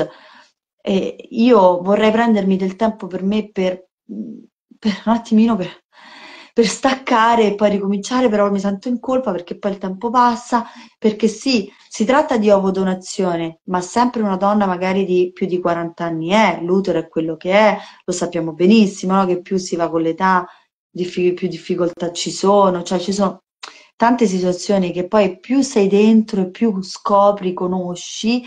e io vorrei prendermi del tempo per me per un attimino per staccare e poi ricominciare, però mi sento in colpa perché poi il tempo passa, perché sì, si tratta di ovodonazione, ma sempre una donna magari di più di 40 anni l'utero è quello che è, lo sappiamo benissimo, no? Che più si va con l'età, più difficoltà ci sono, cioè ci sono tante situazioni che poi più sei dentro e più scopri, conosci,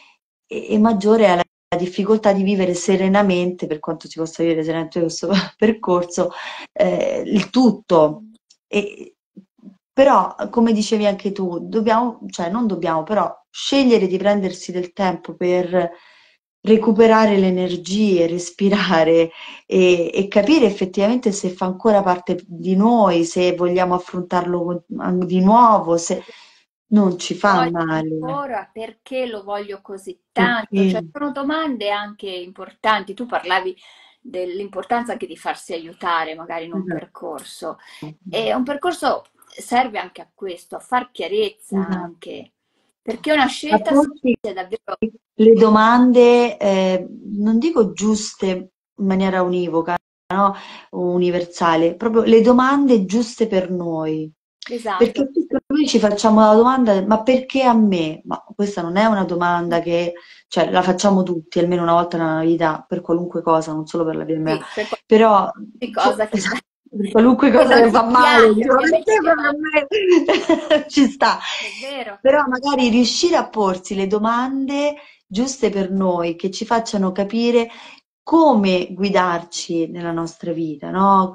e maggiore è la difficoltà di vivere serenamente, per quanto si possa vivere serenamente questo percorso, il tutto. E, però, come dicevi anche tu, dobbiamo, cioè non dobbiamo, però scegliere di prendersi del tempo per recuperare le energie, respirare e capire effettivamente se fa ancora parte di noi, se vogliamo affrontarlo di nuovo, se non ci fa Voglio male. ancora, perché lo voglio così tanto? Perché? Cioè, sono domande anche importanti. Tu parlavi dell'importanza anche di farsi aiutare magari in un Esatto. percorso. E un percorso serve anche a questo, a far chiarezza Esatto. anche, perché una A scelta porsi è davvero... le domande, non dico giuste in maniera univoca, no? O universale, proprio le domande giuste per noi. Esatto, Perché tutti noi ci facciamo la domanda, ma perché a me? Ma questa non è una domanda che, cioè, la facciamo tutti almeno una volta nella vita per qualunque cosa, non solo per la PMA. sì, per Però, qualsiasi cosa esatto, per qualunque che cosa non che ci fa male, piace, diciamo, ovviamente perché abbiamo... proprio a me ci sta. È vero, Però magari riuscire a porsi le domande giuste per noi, che ci facciano capire come guidarci nella nostra vita, no?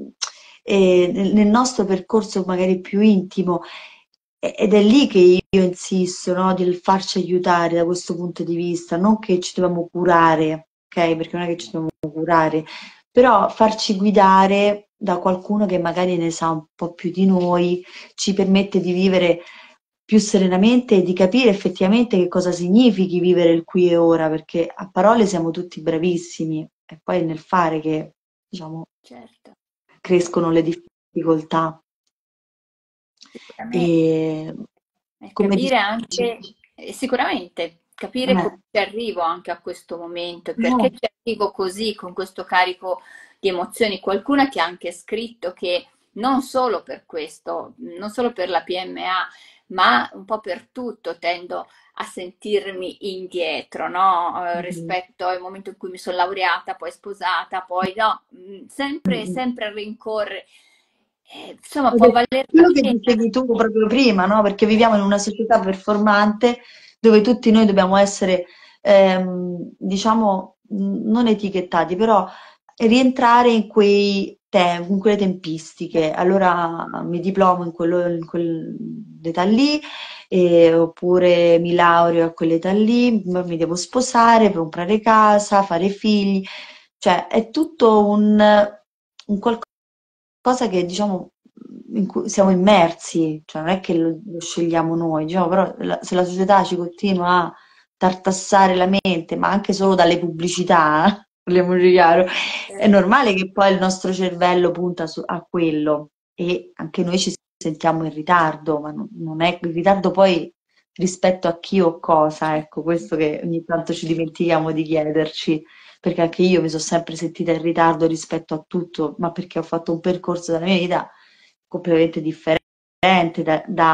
E nel nostro percorso magari più intimo. Ed è lì che io insisto, no? Del farci aiutare da questo punto di vista, non che ci dobbiamo curare, ok? Perché non è che ci dobbiamo curare, però farci guidare da qualcuno che magari ne sa un po' più di noi, ci permette di vivere più serenamente e di capire effettivamente che cosa significhi vivere il qui e ora, perché a parole siamo tutti bravissimi, è poi nel fare che, diciamo, certo, crescono le difficoltà. sicuramente. E come Capire dicevi, anche, sicuramente, capire come eh, ci arrivo anche a questo momento, perché eh, ci arrivo così, con questo carico di emozioni. Qualcuna che ha anche scritto che non solo per questo, non solo per la PMA, ma un po' per tutto tendo a sentirmi indietro, no? mhm, Rispetto al momento in cui mi sono laureata, poi sposata, poi no, sempre, mhm. sempre a rincorrere. Insomma, può Ed è valer la quello che pena. dicevi tu proprio prima, no? Perché viviamo in una società performante dove tutti noi dobbiamo essere, diciamo, non etichettati, però rientrare in in quelle tempistiche. Allora mi diplomo in quell'età lì, oppure mi laureo a quell'età lì, mi devo sposare, comprare casa, fare figli. Cioè, è tutto un qualcosa che diciamo in cui siamo immersi, cioè non è che lo scegliamo noi, diciamo, però se la società ci continua a tartassare la mente, ma anche solo dalle pubblicità, parliamoci chiaro, è normale che poi il nostro cervello punta a quello e anche noi ci sentiamo in ritardo, ma non è il ritardo poi rispetto a chi o cosa, ecco, questo che ogni tanto ci dimentichiamo di chiederci perché anche io mi sono sempre sentita in ritardo rispetto a tutto, ma perché ho fatto un percorso della mia vita completamente differente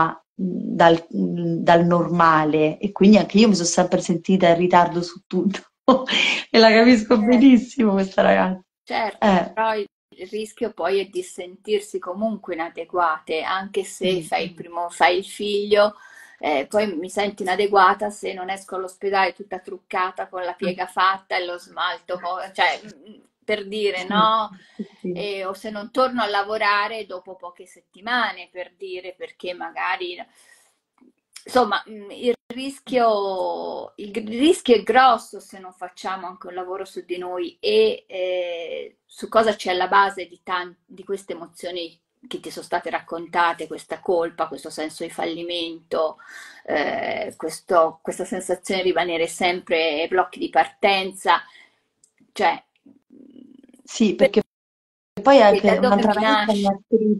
dal normale e quindi anche io mi sono sempre sentita in ritardo su tutto e la capisco benissimo questa ragazza. Certo, Eh, però il rischio poi è di sentirsi comunque inadeguate, anche se mm, fai il primo, fai il figlio, poi mi sento inadeguata se non esco all'ospedale tutta truccata con la piega fatta e lo smalto, cioè per dire sì, no, sì, sì. o se non torno a lavorare dopo poche settimane, per dire, perché magari... Insomma, il rischio è grosso se non facciamo anche un lavoro su di noi e su cosa c'è alla base di queste emozioni che ti sono state raccontate, questa colpa, questo senso di fallimento, questa sensazione di rimanere sempre ai blocchi di partenza, cioè, Sì, perché poi da anche dove un'altra mi ragazza nasce?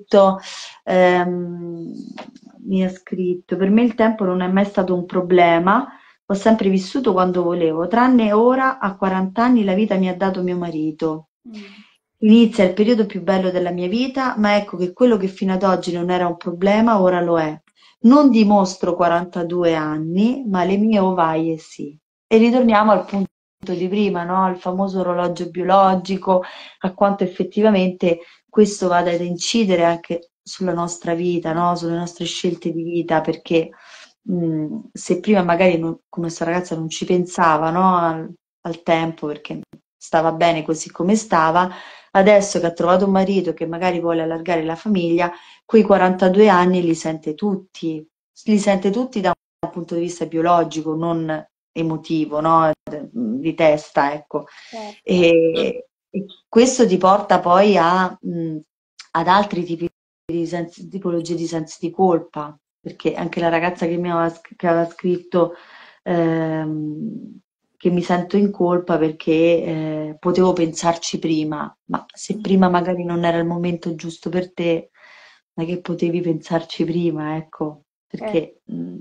ehm, mi ha scritto, per me il tempo non è mai stato un problema, ho sempre vissuto quando volevo, tranne ora a 40 anni la vita mi ha dato mio marito. Mm, Inizia il periodo più bello della mia vita, ma ecco che quello che fino ad oggi non era un problema, ora lo è. Non dimostro 42 anni, ma le mie ovaie sì. E ritorniamo al punto di prima, no? Al famoso orologio biologico, a quanto effettivamente questo vada ad incidere anche sulla nostra vita, no? Sulle nostre scelte di vita, perché se prima magari come questa ragazza non ci pensava, no? Al tempo, perché stava bene così come stava, adesso che ha trovato un marito che magari vuole allargare la famiglia, quei 42 anni li sente tutti da un punto di vista biologico, non emotivo, no? Di testa, ecco. certo. E questo ti porta poi ad altri tipi di tipologie di sensi di colpa, perché anche la ragazza che aveva scritto ehm, che mi sento in colpa perché potevo pensarci prima, ma se prima magari non era il momento giusto per te, non è che potevi pensarci prima, ecco, Eh, perché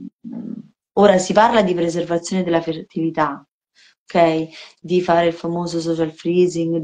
ora si parla di preservazione della fertilità, ok? Di fare il famoso social freezing,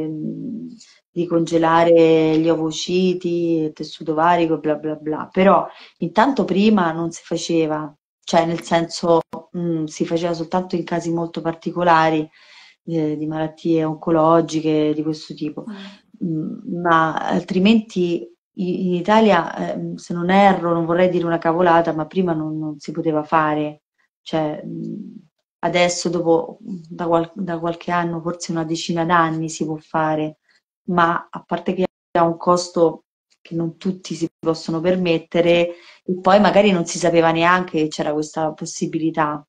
di congelare gli ovociti, il tessuto ovarico, bla bla bla, però intanto prima non si faceva, cioè nel senso si faceva soltanto in casi molto particolari di malattie oncologiche di questo tipo. mm. Ma altrimenti in Italia, se non erro, non vorrei dire una cavolata, ma prima non si poteva fare. Cioè, adesso, dopo da qualche anno, forse una decina d'anni si può fare, ma a parte che ha un costo che non tutti si possono permettere, e poi magari non si sapeva neanche che c'era questa possibilità,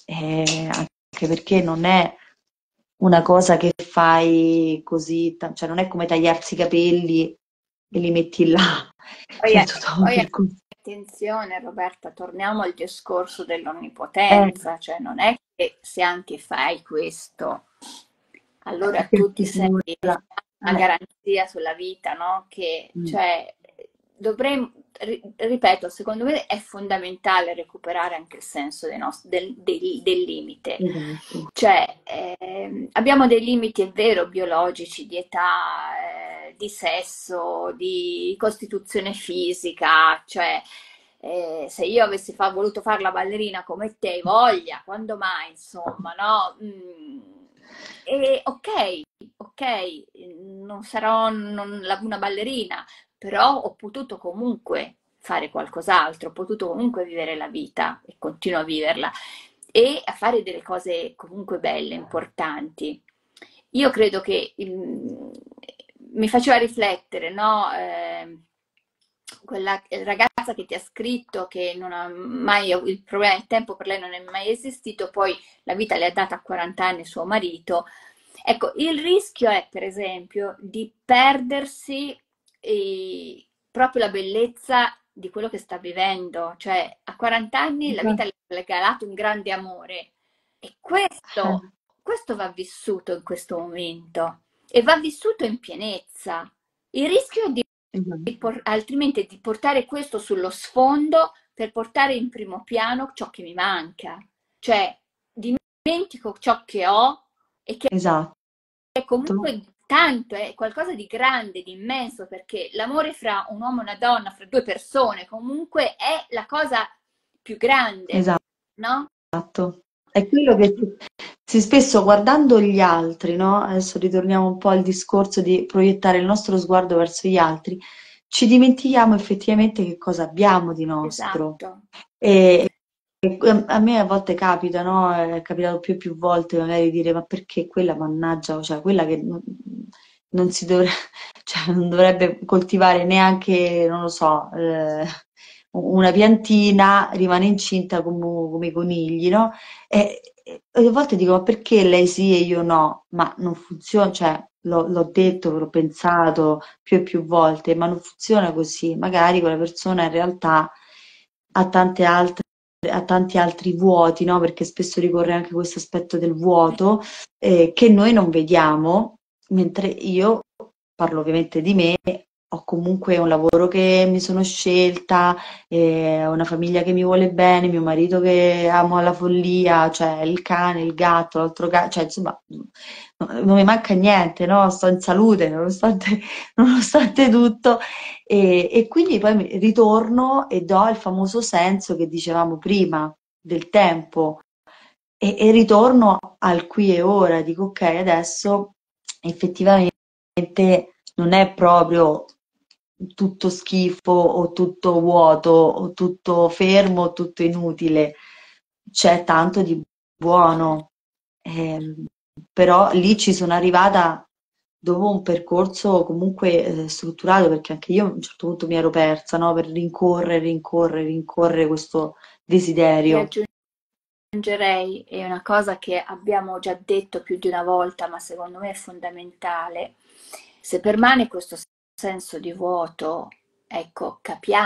anche perché non è una cosa che fai così, cioè non è come tagliarsi i capelli e li metti là, Poi, c'è tutto un poi percorso. attenzione Roberta, torniamo al discorso Eh, dell'onnipotenza, cioè non è che se anche fai questo, allora che tu ti si sei cura. una garanzia sulla vita, no? Che, Mm, cioè, dovremmo, ripeto, secondo me è fondamentale recuperare anche il senso del limite. esatto. Cioè, abbiamo dei limiti, è vero, biologici, di età, di sesso, di costituzione fisica, cioè se io avessi voluto fare la ballerina come te, voglia, quando mai, insomma, no? E ok, non sarò una ballerina, però ho potuto comunque fare qualcos'altro, ho potuto comunque vivere la vita e continuo a viverla e a fare delle cose comunque belle, importanti. Io credo che mi faceva riflettere, no? Quella ragazza che ti ha scritto che non ha mai, il problema del tempo per lei non è mai esistito, poi la vita le ha data a 40 anni suo marito. Ecco, il rischio è, per esempio, di perdersi proprio la bellezza di quello che sta vivendo, cioè a 40 anni la vita le ha regalato un grande amore e questo va vissuto in questo momento e va vissuto in pienezza. Il rischio è Esatto. altrimenti è di portare questo sullo sfondo per portare in primo piano ciò che mi manca, cioè dimentico ciò che ho e che Esatto. è comunque tanto, è qualcosa di grande, di immenso, perché l'amore fra un uomo e una donna, fra due persone, comunque è la cosa più grande, no? Esatto. È quello che si spesso guardando gli altri, no? Adesso ritorniamo un po' al discorso di proiettare il nostro sguardo verso gli altri, ci dimentichiamo effettivamente che cosa abbiamo di nostro. Esatto. E a me a volte capita, no? È capitato più volte magari dire ma perché quella mannaggia, cioè quella che non si dovrebbe, cioè, non dovrebbe coltivare neanche, non lo so, una piantina, rimane incinta come i conigli, no? E a volte dico, ma perché lei sì e io no? Ma non funziona, cioè l'ho detto, l'ho pensato più e più volte, ma non funziona così. Magari quella persona in realtà ha ha tanti altri vuoti, no? Perché spesso ricorre anche questo aspetto del vuoto che noi non vediamo, mentre io parlo ovviamente di me. Ho comunque un lavoro che mi sono scelta, ho una famiglia che mi vuole bene, mio marito che amo alla follia, cioè il cane, il gatto, l'altro gatto, cioè insomma non mi manca niente, no? Sto in salute nonostante tutto e quindi poi ritorno e do il famoso senso che dicevamo prima del tempo e ritorno al qui e ora, dico ok, adesso effettivamente non è proprio tutto schifo o tutto vuoto o tutto fermo o tutto inutile, c'è tanto di buono. Ehm, Però lì ci sono arrivata dopo un percorso comunque strutturato, perché anche io a un certo punto mi ero persa, no? Per rincorrere questo E desiderio. aggiungerei, è una cosa che abbiamo già detto più di una volta, ma secondo me è fondamentale. Se permane questo senso di vuoto, ecco,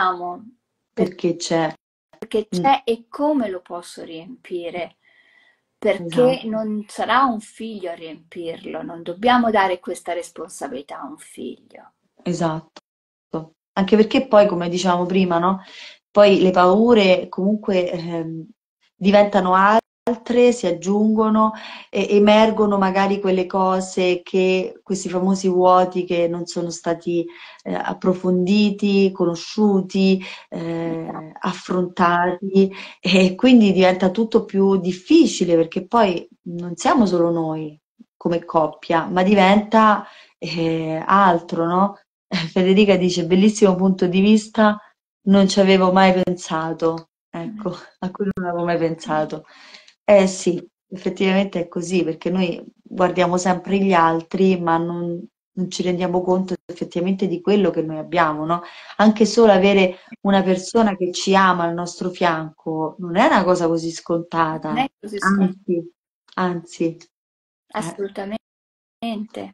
capiamo Perché c'è. perché Mm, c'è e come lo posso riempire. perché esatto, non sarà un figlio a riempirlo, non dobbiamo dare questa responsabilità a un figlio. esatto. Anche perché poi, come dicevamo prima, no? Poi le paure comunque diventano altre, si aggiungono, emergono magari quelle cose che, questi famosi vuoti che non sono stati approfonditi, conosciuti, Esatto. affrontati, e quindi diventa tutto più difficile perché poi non siamo solo noi come coppia, ma diventa altro, no? Federica dice, bellissimo punto di vista, non ci avevo mai pensato, ecco, a cui non avevo mai pensato. Eh sì, effettivamente è così, perché noi guardiamo sempre gli altri, ma non ci rendiamo conto effettivamente di quello che noi abbiamo, no? Anche solo avere una persona che ci ama al nostro fianco non è una cosa così Non scontata, è così scontato, anzi, anzi, eh, assolutamente.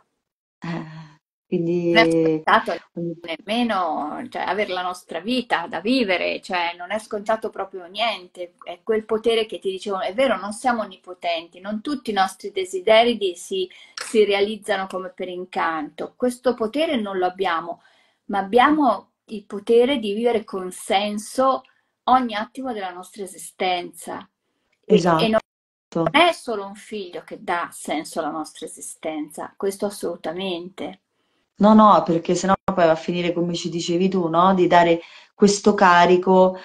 Non è quindi scontato ogni- nemmeno, cioè, avere la nostra vita da vivere, cioè non è scontato proprio niente, è quel potere che ti dicevo, è vero, non siamo onnipotenti, non tutti i nostri desideri si realizzano come per incanto, questo potere non lo abbiamo, ma abbiamo il potere di vivere con senso ogni attimo della nostra esistenza e non esatto. è solo un figlio che dà senso alla nostra esistenza, questo assolutamente. No, no, perché sennò poi va a finire come ci dicevi tu, no? Di dare questo carico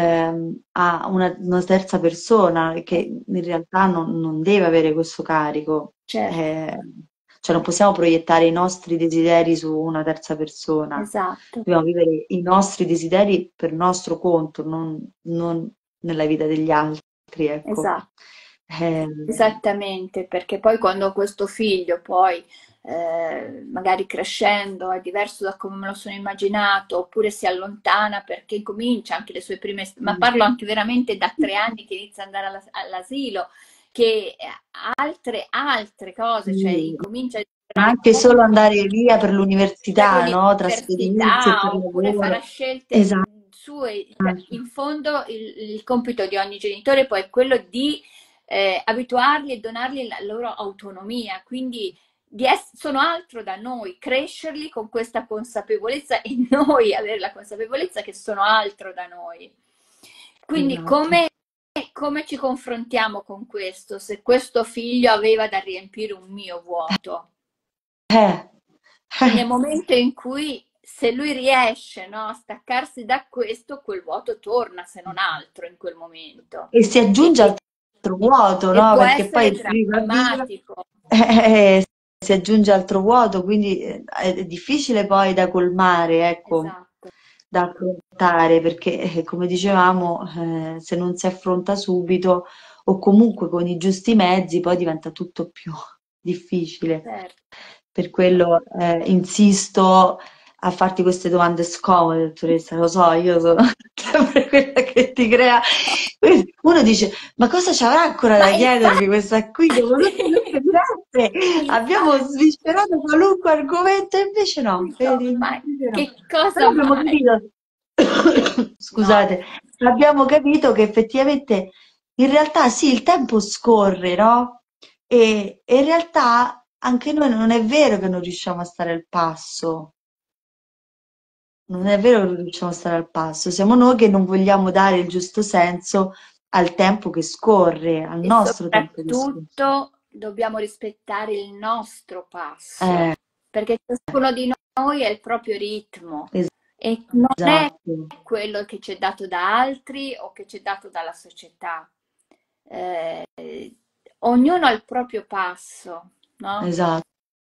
a una terza persona che Eh, in realtà non deve avere questo carico. certo, Cioè non possiamo proiettare i nostri desideri su una terza persona. esatto, Dobbiamo vivere i nostri desideri per nostro conto, non nella vita degli altri, ecco. esatto. Eh, Esattamente, perché poi quando questo figlio poi magari crescendo è diverso da come me lo sono immaginato, oppure si allontana perché comincia anche le sue prime, ma parlo anche veramente da 3 anni che inizia ad andare all'asilo, che altre cose, cioè sì. incomincia a Ma entrare anche nel solo mondo andare via per per l'università, no? Trasferirsi per l'università oppure farà lavoro. scelte Esatto, sue, cioè, in fondo il compito di ogni genitore poi è quello di abituarli e donargli la loro autonomia, quindi sono altro da noi, crescerli con questa consapevolezza e noi avere la consapevolezza che sono altro da noi. Quindi esatto. come ci confrontiamo con questo? Se questo figlio aveva da riempire un mio vuoto. Eh, E nel eh. momento in cui, se lui riesce, no, a staccarsi da questo, quel vuoto torna, se non altro, in quel momento. E si E, aggiunge altro vuoto, e no? può Perché essere poi lui va via, drammatico. eh, si aggiunge altro vuoto, quindi è difficile poi da colmare, ecco, Esatto, da affrontare, perché come dicevamo, se non si affronta subito o comunque con i giusti mezzi, poi diventa tutto più difficile. certo. Per quello insisto a farti queste domande scomode, dottoressa, lo so, io sono sempre quella che ti crea. Uno dice, ma cosa ci avrà ancora Ma da chiedermi questa qui? Dopo tutte queste dirette abbiamo infatti, sviscerato qualunque argomento, e invece no, dico, vedi? ma Invece no. che cosa Però abbiamo mai? capito, No, scusate, abbiamo capito che effettivamente in realtà sì, il tempo scorre, no? E in realtà anche noi non è vero che non riusciamo a stare al passo, non è vero che non riusciamo a stare al passo, siamo noi che non vogliamo dare il giusto senso al tempo che scorre, al e nostro tempo che scorre. soprattutto dobbiamo rispettare il nostro Eh, passo, perché ciascuno di noi ha il proprio ritmo es- e non è esatto, quello che ci è dato da altri o che ci è dato dalla società. Eh, ognuno ha il proprio passo, no? esatto,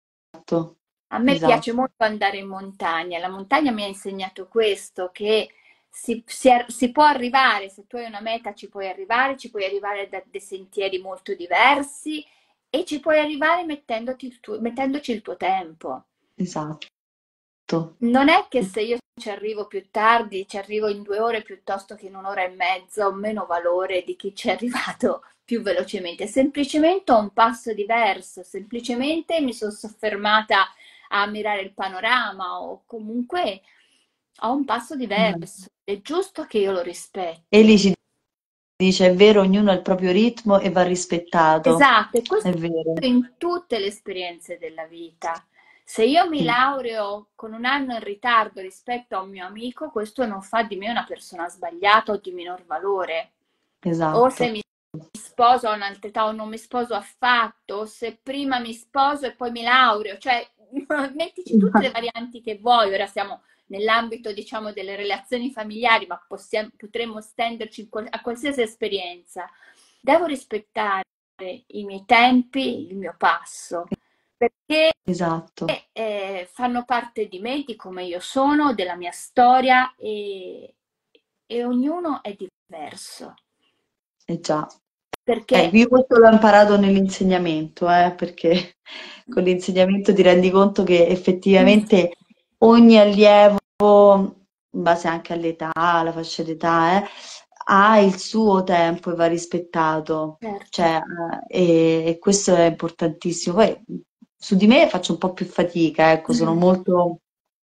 A me esatto, piace molto andare in montagna. La montagna mi ha insegnato questo, che si può arrivare, se tu hai una meta ci puoi arrivare da dei sentieri molto diversi e ci puoi arrivare mettendoci il tuo tempo. esatto. Non è che se io ci arrivo più tardi, ci arrivo in 2 ore piuttosto che in un'ora e mezza, ho meno valore di chi ci è arrivato più velocemente. Semplicemente ho un passo diverso, semplicemente mi sono soffermata a ammirare il panorama o comunque ho un passo Mm. diverso. È giusto che io lo Eli rispetti. ci dice è vero, ognuno ha il proprio ritmo e va rispettato. Esatto, e È questo vero, in tutte le esperienze della vita. Se io mi sì, laureo con un anno in ritardo rispetto a un mio amico, questo non fa di me una persona sbagliata o di minor valore. O se esatto. mi sposo a un'altra età o non mi sposo affatto, o se prima mi sposo e poi mi laureo, cioè mettici tutte le varianti che vuoi. Ora siamo nell'ambito, diciamo, delle relazioni familiari, ma potremmo stenderci a qualsiasi esperienza. Devo rispettare i miei tempi, il mio passo, perché Esatto, fanno parte di me, di come io sono, della mia storia e ognuno è diverso. è già. Perché Io questo l'ho imparato nell'insegnamento, perché con l'insegnamento ti rendi conto che mm, effettivamente ogni allievo, in base anche all'età, alla fascia d'età, ha il suo tempo e va rispettato. certo, Cioè, e questo è importantissimo. Poi su di me faccio un po' più fatica, ecco, sono mm, molto,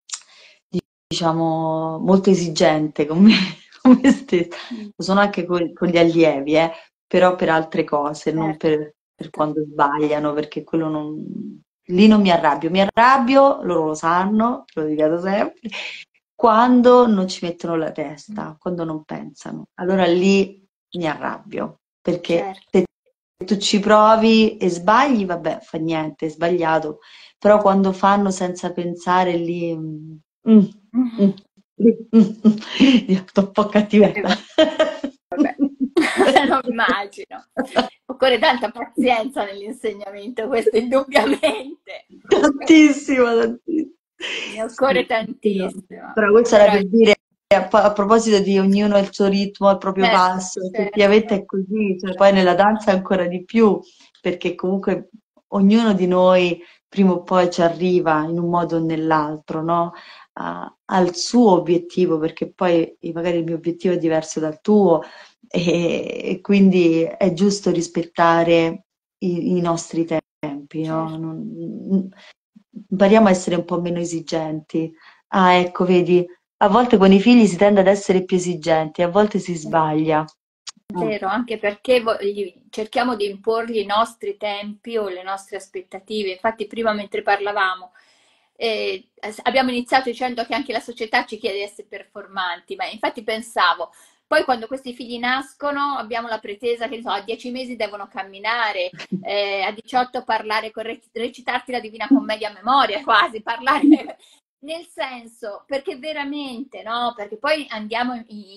diciamo, molto esigente con me, con me stessa. mm, Lo sono anche con gli allievi, però per altre cose, non certo, per quando sbagliano, perché quello non... Lì non mi arrabbio, mi arrabbio, loro lo sanno, te lo ripeto sempre, quando non ci mettono la mm, testa, quando non pensano. Allora lì mi arrabbio, perché certo. se tu ci provi e sbagli, vabbè, fa niente, è sbagliato, però quando fanno senza pensare lì... mm, mm, Mm, divento un po' cattivetta. vabbè, lo immagino. Occorre tanta pazienza nell'insegnamento, questo indubbiamente. Tantissimo, tantissimo. Ne occorre Sì, però, tantissimo. però questo era Però, per dire, a proposito di ognuno ha il suo ritmo, il proprio certo, passo, effettivamente certo. è così, cioè, poi nella danza ancora di più, perché comunque ognuno di noi prima o poi ci arriva in un modo o nell'altro, no? Al suo obiettivo, perché poi magari il mio obiettivo è diverso dal tuo e quindi è giusto rispettare i nostri tempi, no? Certo. Impariamo a essere un po' meno esigenti. Ah, ecco, vedi, a volte con i figli si tende ad essere più esigenti, a volte si sbaglia. Vero, anche perché cerchiamo di imporgli i nostri tempi o le nostre aspettative. Infatti, prima mentre parlavamo, abbiamo iniziato dicendo che anche la società ci chiede di essere performanti, ma infatti pensavo, poi quando questi figli nascono abbiamo la pretesa che ne so, a 10 mesi devono camminare, a 18 parlare, recitarti la Divina Commedia a memoria quasi, parlare nel senso, perché veramente, no? Perché poi andiamo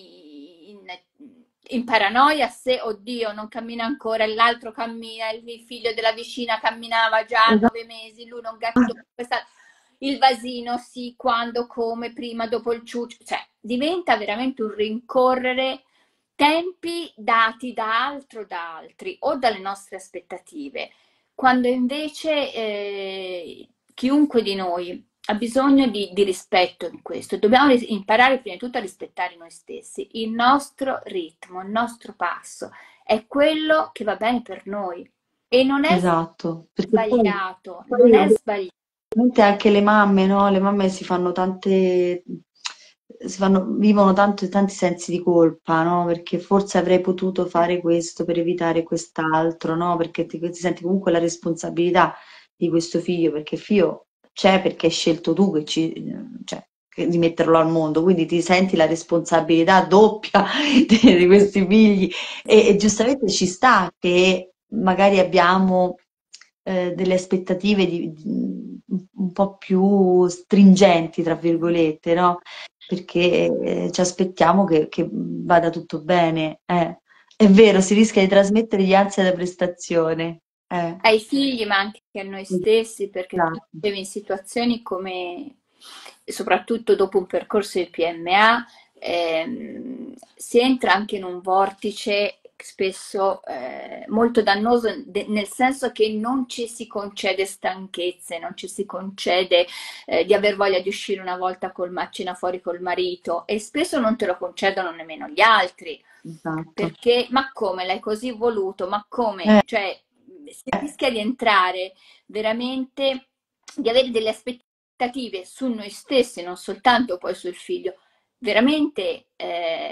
in paranoia se, oddio, non cammina ancora, e l'altro cammina, il figlio della vicina camminava già a Esatto. 9 mesi, lui non il vasino, sì, quando, come, prima, dopo il ciuccio, cioè diventa veramente un rincorrere tempi dati da altri o dalle nostre aspettative, quando invece chiunque di noi ha bisogno di rispetto in questo. Dobbiamo imparare prima di tutto a rispettare noi stessi, il nostro ritmo, il nostro passo, è quello che va bene per noi e non è Esatto, perché sbagliato, non è poi sbagliato. ovviamente anche le mamme, no? Le mamme vivono tanti sensi di colpa, no? Perché forse avrei potuto fare questo per evitare quest'altro, no? Perché ti senti comunque la responsabilità di questo figlio, perché il figlio c'è perché hai scelto tu cioè, di metterlo al mondo, quindi ti senti la responsabilità doppia di questi figli e giustamente ci sta che magari abbiamo delle aspettative un po' più stringenti, tra virgolette, no? Perché ci aspettiamo che vada tutto bene. È vero, si rischia di trasmettere gli ansia da prestazione. Ai figli, ma anche a noi stessi, perché tu Esatto. dicevi in situazioni come, soprattutto dopo un percorso di PMA, si entra anche in un vortice spesso molto dannoso, nel senso che non ci si concede stanchezze, non ci si concede di aver voglia di uscire una volta a cena fuori col marito e spesso non te lo concedono nemmeno gli altri. Esatto. Perché, ma come l'hai così voluto? Ma come? Eh, Cioè, si rischia di entrare veramente, di avere delle aspettative su noi stessi, non soltanto poi sul figlio, veramente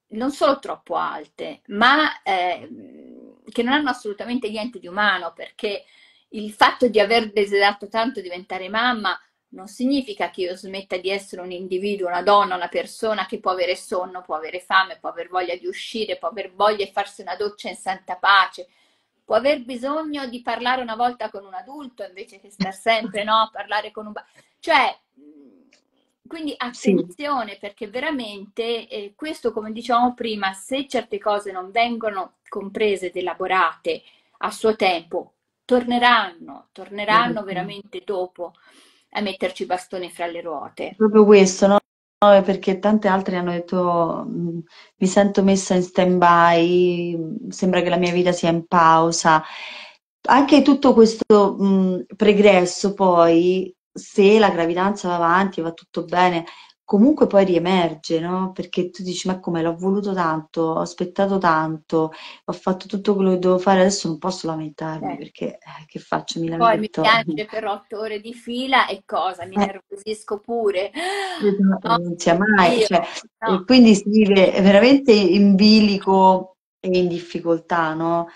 non solo troppo alte, ma che non hanno assolutamente niente di umano, perché il fatto di aver desiderato tanto diventare mamma non significa che io smetta di essere un individuo, una donna, una persona che può avere sonno, può avere fame, può aver voglia di uscire, può aver voglia di farsi una doccia in santa pace, può aver bisogno di parlare una volta con un adulto invece che star sempre, no, a parlare con un... Cioè, quindi Sì, attenzione perché veramente questo, come dicevamo prima, se certe cose non vengono comprese ed elaborate a suo tempo, torneranno esatto. veramente dopo a metterci i bastoni fra le ruote. Proprio questo, no? No, è perché tante altre hanno detto mi sento messa in stand-by, sembra che la mia vita sia in pausa. Anche tutto questo pregresso poi, se la gravidanza va avanti, va tutto bene, comunque poi riemerge, no? Perché tu dici, ma come l'ho voluto tanto, ho aspettato tanto, ho fatto tutto quello che devo fare, adesso non posso lamentarmi Eh, perché che faccio? Mi Poi mi lamento. piange per 8 ore di fila e cosa? Mi nervosisco pure. Esatto, No, non sia mai, Dio, cioè, e no. quindi si vive veramente in bilico e in difficoltà, no?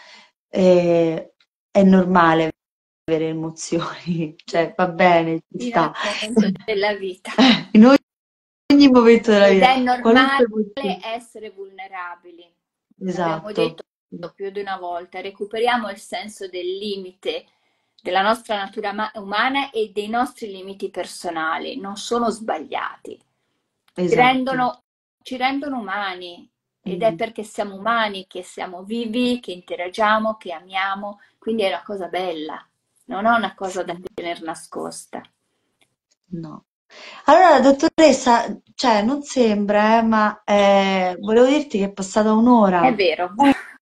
È normale avere emozioni, cioè va bene, ci In ogni sta. momento della vita. In ogni momento della Ed vita, è qualunque normale emozione. essere vulnerabili. L'abbiamo Esatto, detto più di una volta. Recuperiamo il senso del limite della nostra natura umana e dei nostri limiti personali. Non sono sbagliati. Ci esatto. rendono, ci rendono umani. Ed è Mm, perché siamo umani che siamo vivi, che interagiamo, che amiamo. Quindi è una cosa bella, non è una cosa da sì, tenere nascosta. no. Allora, dottoressa, cioè, non sembra, ma volevo dirti che è passata È un'ora. vero.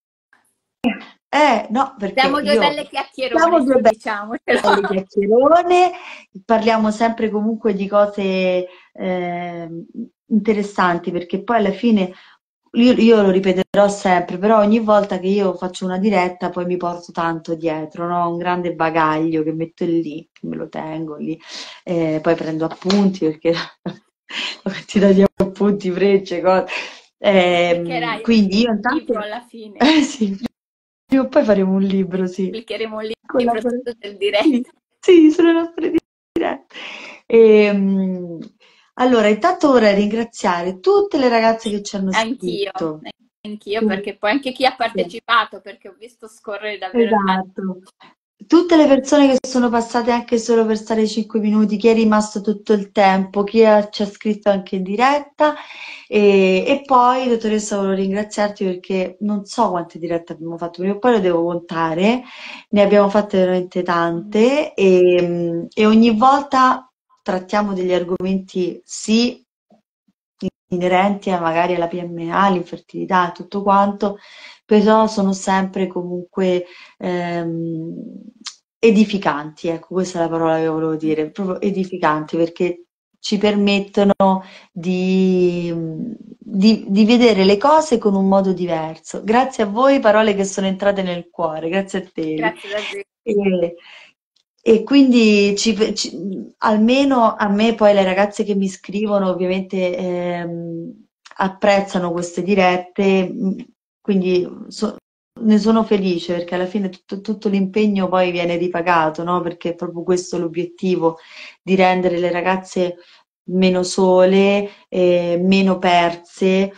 No, perché Siamo due io belle chiacchierone, siamo sì, due diciamocelo. belle chiacchierone, parliamo sempre comunque di cose interessanti, perché poi alla fine io lo ripeterò sempre, però ogni volta che io faccio una diretta poi mi porto tanto dietro, no? Un grande bagaglio che metto lì, che me lo tengo lì, poi prendo appunti perché la quantità di appunti, frecce, cose. Pubblicherai un Quindi io libro intanto, alla fine. sì, prima o poi faremo un libro, sì. Pubblicheremo un libro su Collabora- tutto il Sì, diretto. sì, sulle nostre dirette. Allora, intanto vorrei ringraziare tutte le ragazze che ci hanno Anch'io, scritto. anch'io, Tutte. perché poi anche chi ha partecipato, perché ho visto scorrere davvero tanto. Esatto. Tutte le persone che sono passate anche solo per stare 5 minuti, chi è rimasto tutto il tempo, ci ha scritto anche in diretta e poi, dottoressa, volevo ringraziarti perché non so quante dirette abbiamo fatto, prima o poi lo devo contare, ne abbiamo fatte veramente tante e ogni volta trattiamo degli argomenti sì inerenti magari alla PMA, all'infertilità e tutto quanto, però sono sempre comunque ehm, edificanti, ecco, questa è la parola che volevo dire, proprio edificanti perché ci permettono di vedere le cose con un modo diverso. Grazie a voi, parole che sono entrate nel cuore, grazie a te. Grazie davvero. E, e quindi almeno a me poi le ragazze che mi scrivono ovviamente apprezzano queste dirette, quindi ne sono felice perché alla fine tutto l'impegno poi viene ripagato, no? Perché è proprio questo l'obiettivo di rendere le ragazze meno sole, meno perse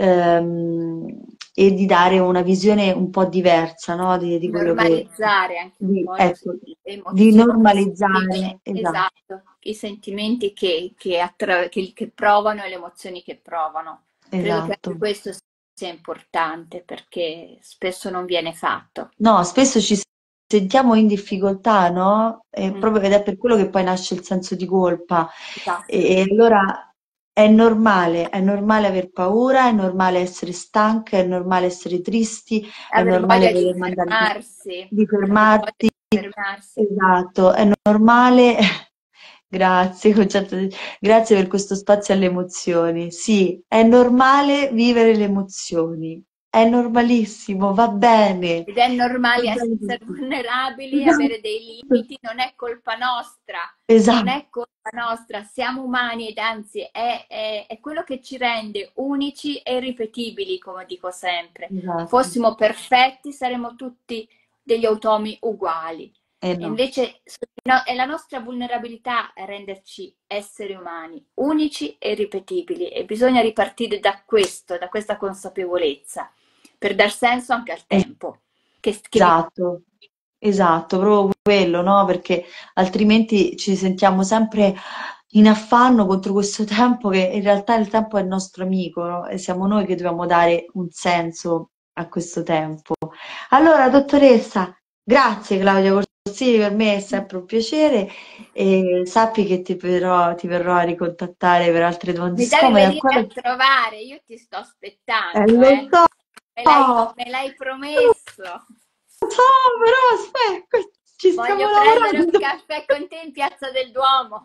e di dare una visione un po' diversa, no? Di quello che Normalizzare anche un po' ecco, le di emozioni, i normalizzare, sentimenti, esatto, esatto, i sentimenti che provano e le emozioni che provano. Credo che anche esatto. questo sia importante perché spesso non viene fatto. No, spesso ci sentiamo in difficoltà, no? Mm, Ed è per quello che poi nasce il senso di colpa. esatto. E allora è normale aver paura, è normale essere stanche, è normale essere tristi, è Aver normale voglia di voler mandare fermarsi, di aver voglia fermarti. di fermarsi. Esatto, è normale. Grazie, grazie per questo spazio alle emozioni. Sì, è normale vivere le emozioni, è normalissimo, va bene. Ed è Va normale bene essere così. vulnerabili, avere dei Esatto, limiti, non è colpa nostra, non esatto, è colpa nostra, siamo umani ed anzi è quello che ci rende unici e irripetibili, come dico sempre. Esatto. Fossimo perfetti, saremmo tutti degli automi uguali. Eh E no. invece no, è la nostra vulnerabilità a renderci esseri umani, unici e irripetibili. E bisogna ripartire da questo, da questa consapevolezza, per dar senso anche al tempo che viviamo. Esatto, esatto, proprio quello, no? Perché altrimenti ci sentiamo sempre in affanno contro questo tempo che in realtà il tempo è il nostro amico, no? E siamo noi che dobbiamo dare un senso a questo tempo. Allora, dottoressa, grazie Claudia Corsini, per me è sempre un piacere e sappi che ti verrò a ricontattare per altre domande Mi devi scomode. venire Ancora... a trovare, io ti sto aspettando, Lo eh. so, Me l'hai promesso. lo so, però aspetta, ci stiamo Voglio prendere un lavorando. caffè con te in Piazza del Duomo.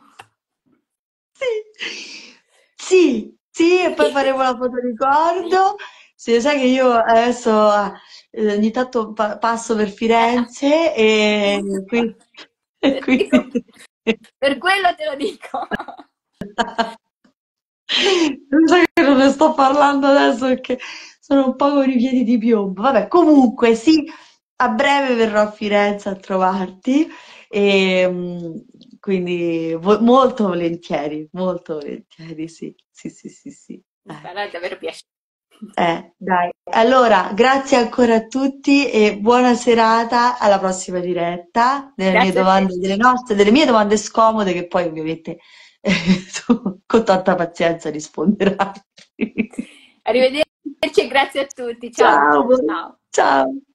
Sì, sì, sì, e poi faremo la foto Sì. ricordo. Sì, sai che io adesso ogni tanto passo per Firenze e qui, e Dico, quindi... per quello te lo dico. Non so che non ne sto parlando adesso perché sono un po' con i piedi di piombo. Vabbè, comunque sì, a breve verrò a Firenze a trovarti e quindi molto volentieri, sì, sì, sì, sì, sì. Mi farà davvero piacere. Dai. Allora, grazie ancora a tutti e buona serata alla prossima diretta delle mie Grazie a te. domande, delle mie domande scomode che poi ovviamente tu con tanta pazienza risponderai. Arrivederci e grazie a tutti. Ciao. Ciao, Ciao. ciao.